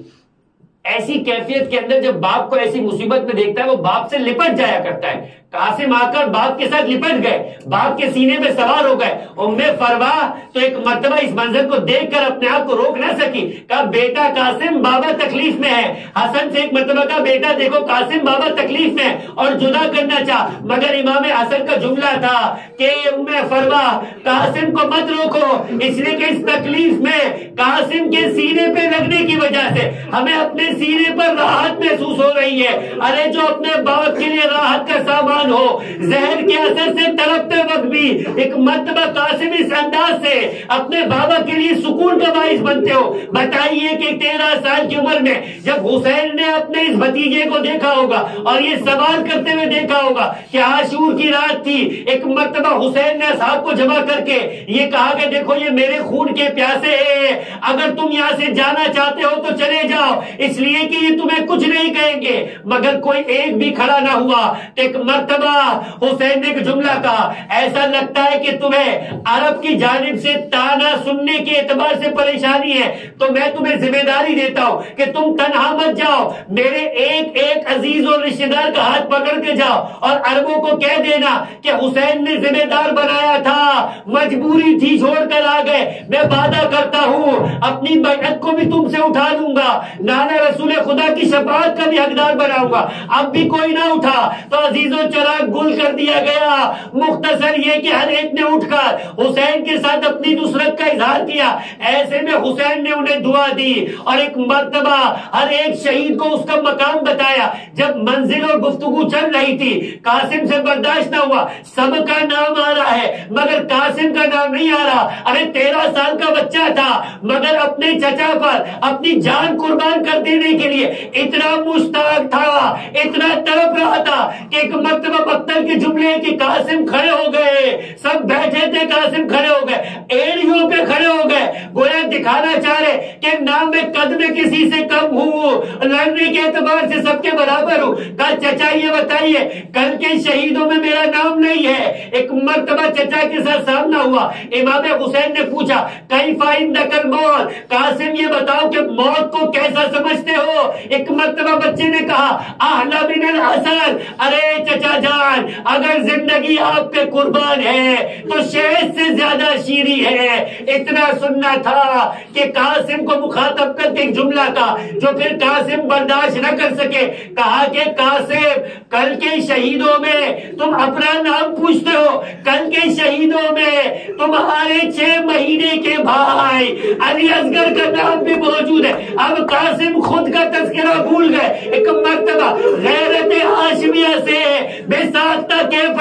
ایسی کیفیت کے اندر جب باپ کو ایسی مصیبت میں دیکھتا ہے وہ باپ سے لپٹ جایا کرتا ہے۔ قاسم آ کر باپ کے ساتھ لپٹ گئے، باپ کے سینے پہ سوار ہو گئے۔ ام فروا تو ایک مرتبہ اس منظر کو دیکھ کر اپنے آپ کو روک نہ سکی، کہا بیٹا قاسم بابا تکلیف میں ہے۔ حسن سے ایک مرتبہ کہا بیٹا دیکھو قاسم بابا تکلیف میں ہے، اور جدا کرنا چاہ، مگر امام حسن کا جملہ تھا کہ ام فروا قاسم کو مت روکو، اس لیے کہ اس تکلیف میں قاسم کے سینے پہ لگنے کی وجہ سے ہمیں اپنے سینے پر راحت محسوس ہو رہی ہے۔ ارے جو اپنے باپ کے لیے راحت کا سامان ہو، زہر کے اثر سے تڑپتے وقت بھی ایک مرتبہ قاسم اس انداز سے اپنے بابا کے لیے سکون کا باعث بنتے ہو۔ بتائیے کہ 13 سال کی عمر میں جب حسین نے اپنے اس بھتیجے کو دیکھا ہوگا اور یہ سوال کرتے ہوئے دیکھا ہوگا کہ عاشور کی رات تھی، ایک مرتبہ حسین نے اصحاب کو جمع کر کے یہ کہا کہ دیکھو یہ میرے خون کے پیاسے ہیں، اگر تم یہاں سے جانا چاہتے ہو تو چلے جاؤ، اس لیے کہ یہ تمہیں کچھ نہیں کہیں گے۔ مگر کوئی ایک بھی کھڑا نہ ہوا۔ ایک مرتبہ حسین نے ایک جملہ کہا، ایسا لگتا ہے کہ تمہیں عرب کی جانب سے تانا سننے کے اعتبار سے پریشانی ہے، تو میں تمہیں ذمہ داری دیتا ہوں کہ تم تنہا مت جاؤ، میرے ایک ایک عزیز اور رشتہ دار کا ہاتھ پکڑ کے جاؤ، اور عربوں کو کہہ دینا کہ حسین نے ذمہ دار بنایا تھا، مجبوری تھی چھوڑ کر آ گئے، میں وعدہ کرتا ہوں اپنی بیعت کو بھی تم سے اٹھا لوں گا، نانا رسول خدا کی شفاعت کا بھی حقدار بناؤں گا۔ اب بھی کوئی نہ اٹھا تو عزیزوں چراغ گل کر دیا گیا۔ مختصر یہ کہ ہر ایک نے اٹھ کر حسین کے ساتھ اپنی نصرت کا اظہار کیا۔ ایسے میں حسین نے انہیں دعا دی، اور ایک مرتبہ ہر ایک شہید کو اس کا مقام بتایا۔ جب منزل اور گفتگو چل رہی تھی، قاسم سے برداشت نہ ہوا، سب کا نام آ رہا ہے مگر قاسم کا نام نہیں آ رہا۔ ارے 13 سال کا بچہ تھا، مگر اپنے چچا پر اپنی جان قربان کر دینے کے لیے اتنا مشتاق تھا، اتنا تڑپ رہا تھا کہ ایک مرتبہ بختر کے جملے کہ قاسم کھڑے ہو گئے، سب بیٹھے تھے، قاسم کھڑے ہو گئے، ایڑیوں پہ کھڑے ہو گئے، گویا دکھانا چاہ رہے کہ نہ میں قد میں کسی سے کم ہوں، لڑنے کے اعتبار سے سب کے برابر ہوں۔ کہا چچا یہ بتائیے کل کے شہیدوں میں میرا نام نہیں ہے۔ ایک مرتبہ چچا کے ساتھ سامنا ہوا، امام حسین نے پوچھا کیف عندک الموت، قاسم یہ بتاؤ کہ موت کو کیسا سمجھتے ہو؟ ایک مرتبہ بچے نے کہا احلی من الحسن، ارے چچا جان اگر زندگی آپ پہ قربان ہے تو شہد سے زیادہ شیریں ہے۔ اتنا سننا تھا کہ قاسم کو مخاطب کر کے ایک جملہ کہا جو پھر قاسم برداشت نہ کر سکے، کہا کہ قاسم کل کے شہیدوں میں تم اپنا نام پوچھتے ہو، کل کے شہیدوں میں تمہارے 6 مہینے کے بھائی علی اصغر کا نام بھی موجود ہے۔ اب قاسم خود کا تذکرہ بھول گئے۔ ایک مرتبہ غیرت ہاشمیہ سے بے ساختہ کہہ پڑے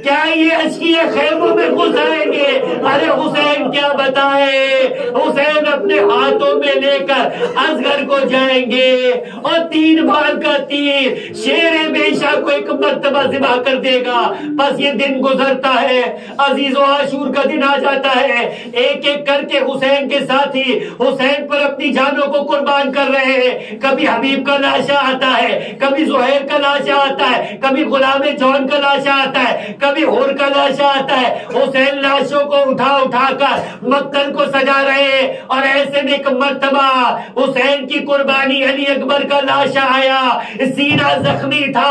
کیا یہ اشکیے خیموں میں گھس آئیں گے؟ ارے حسین کیا بتائے، حسین اپنے ہاتھوں میں لے کر اصغر کو جائیں گے اور 3 بار کا تیر شیر بیشا کو ایک مرتبہ ذبح کر دے گا۔ بس یہ دن گزرتا ہے، عزیز و عاشور کا دن آ جاتا ہے، ایک ایک کر کے حسین کے ساتھی حسین پر اپنی جانوں کو قربان کر رہے ہیں۔ کبھی حبیب کا لاشا آتا ہے، کبھی زہیر کا لاشا آتا ہے، کبھی غلام جون کا لاشا آتا ہے، کبھی ہور کا لاشا آتا ہے۔ حسین لاشوں کو اٹھا اٹھا کر مقتل کو سجا رہے ہیں، اور ایسے میں ایک مرتبہ حسین کی قربانی علی اکبر کا لاشا آیا، سینہ زخمی تھا۔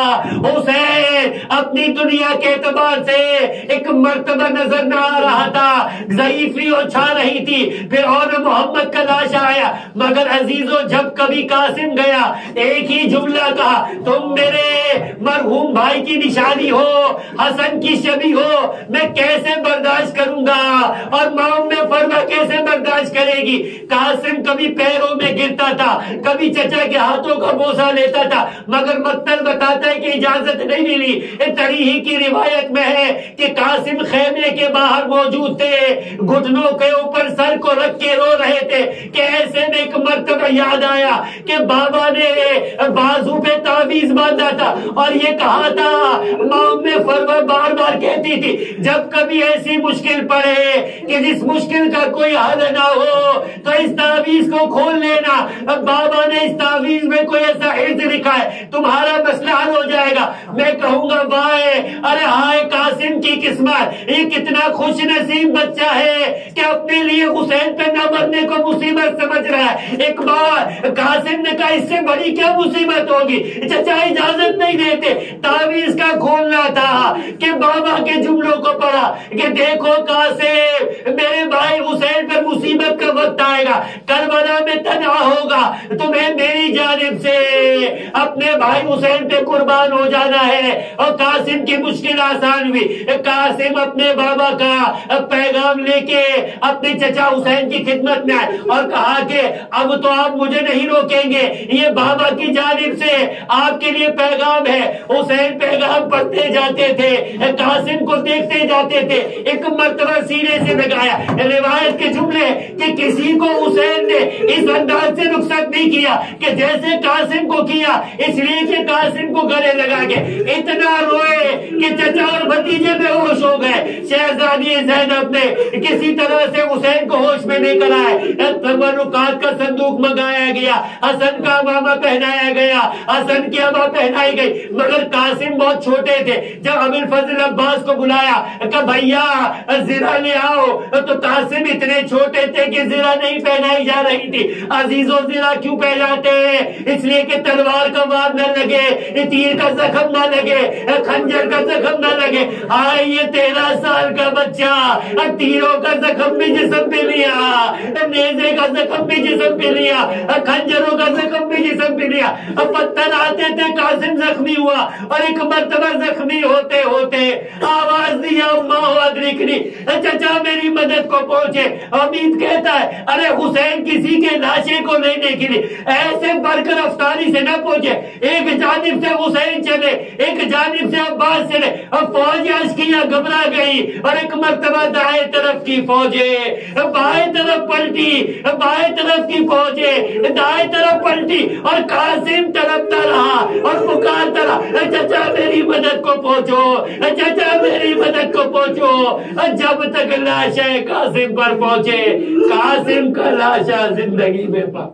حسین اپنی دنیا کے اعتبار سے ایک مرتبہ نظر نہ آ رہا تھا، ضعیفی اور چھا رہی تھی۔ پھر اور محمد کا لاشا آیا، مگر عزیزو جب کبھی قاسم گیا ایک ہی جملہ کہا، تم میرے مرحوم بھائی کی نشانی ہو، حسن کی شبی ہو، میں کیسے برداشت کروں گا؟ اور ماں میں فرما کیسے برداشت کرے گی؟ قاسم کبھی پیروں میں گرتا تھا، کبھی چچا کے ہاتھوں کا بوسہ لیتا تھا، مگر مقتل بتاتا ہے کہ اجازت نہیں ملی۔ تریحی کی روایت میں ہے کہ قاسم خیمے کے باہر موجود تھے، گھٹنوں کے اوپر سر کو رکھ کے رو رہے تھے کہ ایسے میں ایک مرتبہ یاد آیا کہ بابا نے بازو پہ تعویذ باندھا تھا اور یہ کہا تھا، ماں میں فرما بار بار کہتی تھی جب کبھی ایسی مشکل پڑے کہ جس مشکل کا کوئی حل نہ ہو تو اس تعویذ کو کھول لینا۔ بابا نے اس تعویذ میں کوئی ایسا حرز لکھا ہے تمہارا مسئلہ حل ہو جائے گا۔ میں کہوں گا وائے، ارے ہائے قاسم کی قسمت، یہ کتنا خوش نصیب بچہ ہے کہ اپنے لیے حسین پہ نہ مرنے کو مصیبت سمجھ رہا ہے۔ ایک بار قاسم نے کہا اس سے بڑی کیا مصیبت ہوگی؟ چچا اجازت نہیں دیتے، تعویذ کا کھولنا تھا کہ بابا کے جملوں کو پڑھا کہ دیکھو قاسم، میرے بھائی حسین پر مصیبت کا وقت آئے گا، کربلا میں تنہا ہوگا، تمہیں میری جانب سے اپنے بھائی حسین پہ قربان ہو جانا ہے۔ اور قاسم کی مشکل آسان ہوئی، قاسم اپنے بابا کا پیغام لے کے اپنے چچا حسین کی خدمت میں آئے اور کہا کہ اب تو آپ مجھے نہیں روکیں گے، یہ بابا کی جانب سے آپ کے لیے پیغام ہے۔ حسین پیغام پڑھتے جاتے تھے، قاسم کو دیکھتے جاتے تھے، ایک مرتبہ سینے سے لگایا۔ روایت کے جملے کہ کسی کو حسین نے اس انداز سے رخصت نہیں کیا کہ جیسے قاسم کو کیا، اس لیے کہ قاسم کو گلے لگا کے اتنا روئے کہ چچا اور بھتیجے بے ہوش ہو گئے۔ شہزادی زینب نے کسی طرح سے حسین کو ہوش میں لے کر آئے، تبرکات کا صندوق منگایا گیا، حسن کا امامہ پہنایا گیا، حسن کی عبا پہنائی گئی، مگر قاسم بہت چھوٹے تھے۔ جب ابو الفضل عباس کو بلایا کہ بھیا زرہ لے آؤ، تو قاسم اتنے چھوٹے تھے کہ زرہ نہیں پہنائی جا رہی تھی۔ عزیزوں زرہ کیوں پہناتے ہیں؟ اس لیے کہ تلوار کا وار نہ لگے، تیر کا زخم نہ لگے، خنجر کا زخم نہ لگے۔ آئے یہ 13 سال کا بچہ تیروں کا زخم بھی جسم پہ لیا، نیزے کا زخم بھی جسم پہ لیا، خنجروں کا زخم بھی جسم پہ لیا۔ پتھر آتے تھے، قاسم زخمی ہوا، اور ایک مرتبہ زخمی ہوتے ہوتے آواز دیا ماں ادرکنی، چچا میری مدد کو پہنچے۔ امید کہتا ہے ارے حسین کسی کے لاشے کو لینے کے لیے ایسے برکر رفتاری سے نہ پہنچے، ایک جانب سے حسین چلے، ایک جانب سے عباس چلے، اور فوج عسکریہ گھبرا گئی، اور ایک مرتبہ دائیں طرف کی فوجیں بائیں طرف پلٹی، بائیں طرف کی فوجیں دائیں طرف پلٹی، اور قاسم تڑپتا رہا اور پکارتا رہا، چچا میری مدد کو پہنچو، چچا میری مدد کو پہنچو۔ جب تک لاشا قاسم پر پہنچے، قاسم کا لاشا زندگی میں پا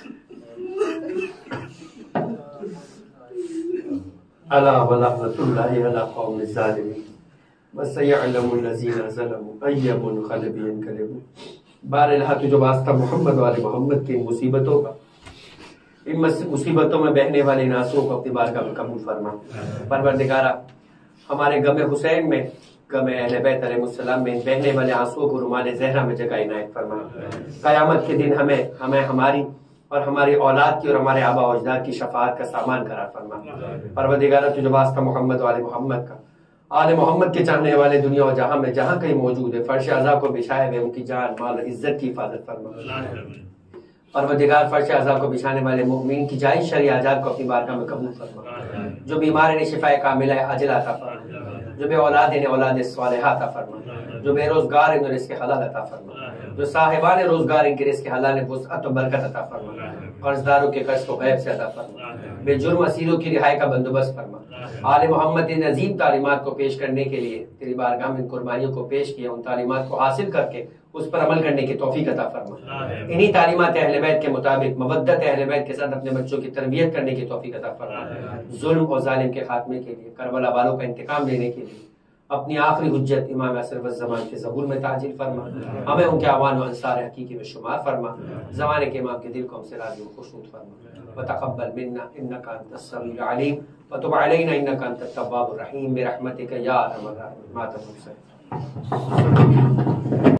الا ولعنۃ اللہ علی قوم الظالمین وسیعلم الذین ظلموا ای منقلب ینقلبون۔ بہرحال تو جو واسطہ محمد والے محمد کی مصیبتوں کا، ان مصیبتوں میں بہنے والے ان آنسوؤں کو اپنی بارگاہ میں قبول فرما۔ پروردگارا ہمارے غم حسین میں، غم اہل بیت علیہ السلام میں بہنے والے آنسوؤں کو رومال زہرا میں جگہ عنایت فرما۔ قیامت کے دن ہمیں ہماری اور ہماری اولاد کی اور ہمارے آبا و اجداد کی شفاعت کا سامان قرار فرما۔ پروردگارا تجھے واسطہ محمد والے محمد کا، آل محمد کے چاہنے والے دنیا و جہاں میں جہاں کہیں موجود ہے، فرش عزا کو بچھائے ہوئے ان کی جان مال عزت کی حفاظت فرما۔ پروردگار فرش عزا کو بچھانے والے مومنین کی جائز شرعی حاجات کو اپنی بارگاہ میں قبول فرما۔ جو بیمار نے شفا کاملہ عاجلہ عطا فرما۔ جو بے اولاد انہیں اولاد صالحہ عطا فرما، جو بے روزگار انہیں رزق حلال عطا فرما، جو صاحبان روزگار ان کے رزق حلال وسعت و برکت عطا فرما، قرضداروں کے قرض کو غیب سے عطا فرما، بے جرم اسیروں کی رہائی کا بندوبست فرما۔ آل محمد ان عظیم تعلیمات کو پیش کرنے کے لیے تیری بارگاہ میں ان قربانیوں کو پیش کیا، ان تعلیمات کو حاصل کر کے اس پر عمل کرنے کی توفیق عطا فرما۔ انہی تعلیمات اہل بیت کے مطابق مودت اہل بیت کے ساتھ اپنے بچوں کی تربیت کرنے کی توفیق عطا فرما۔ ظلم اور ظالم کے خاتمے کے لیے، کربلا والوں کا انتقام لینے کے لیے اپنی آخری حجت امام عصر والزمان کے ظہور میں تعجیل فرما، ہمیں ان کے اعوان و انصار حقیقی میں شمار فرما، زمانے کے امام کے دل کو ہم سے راضی و خوشنود فرما۔ وتقبل منا انك انت السميع العليم وتب علينا انك انت التواب الرحيم برحمتك يا ارحم الراحمين۔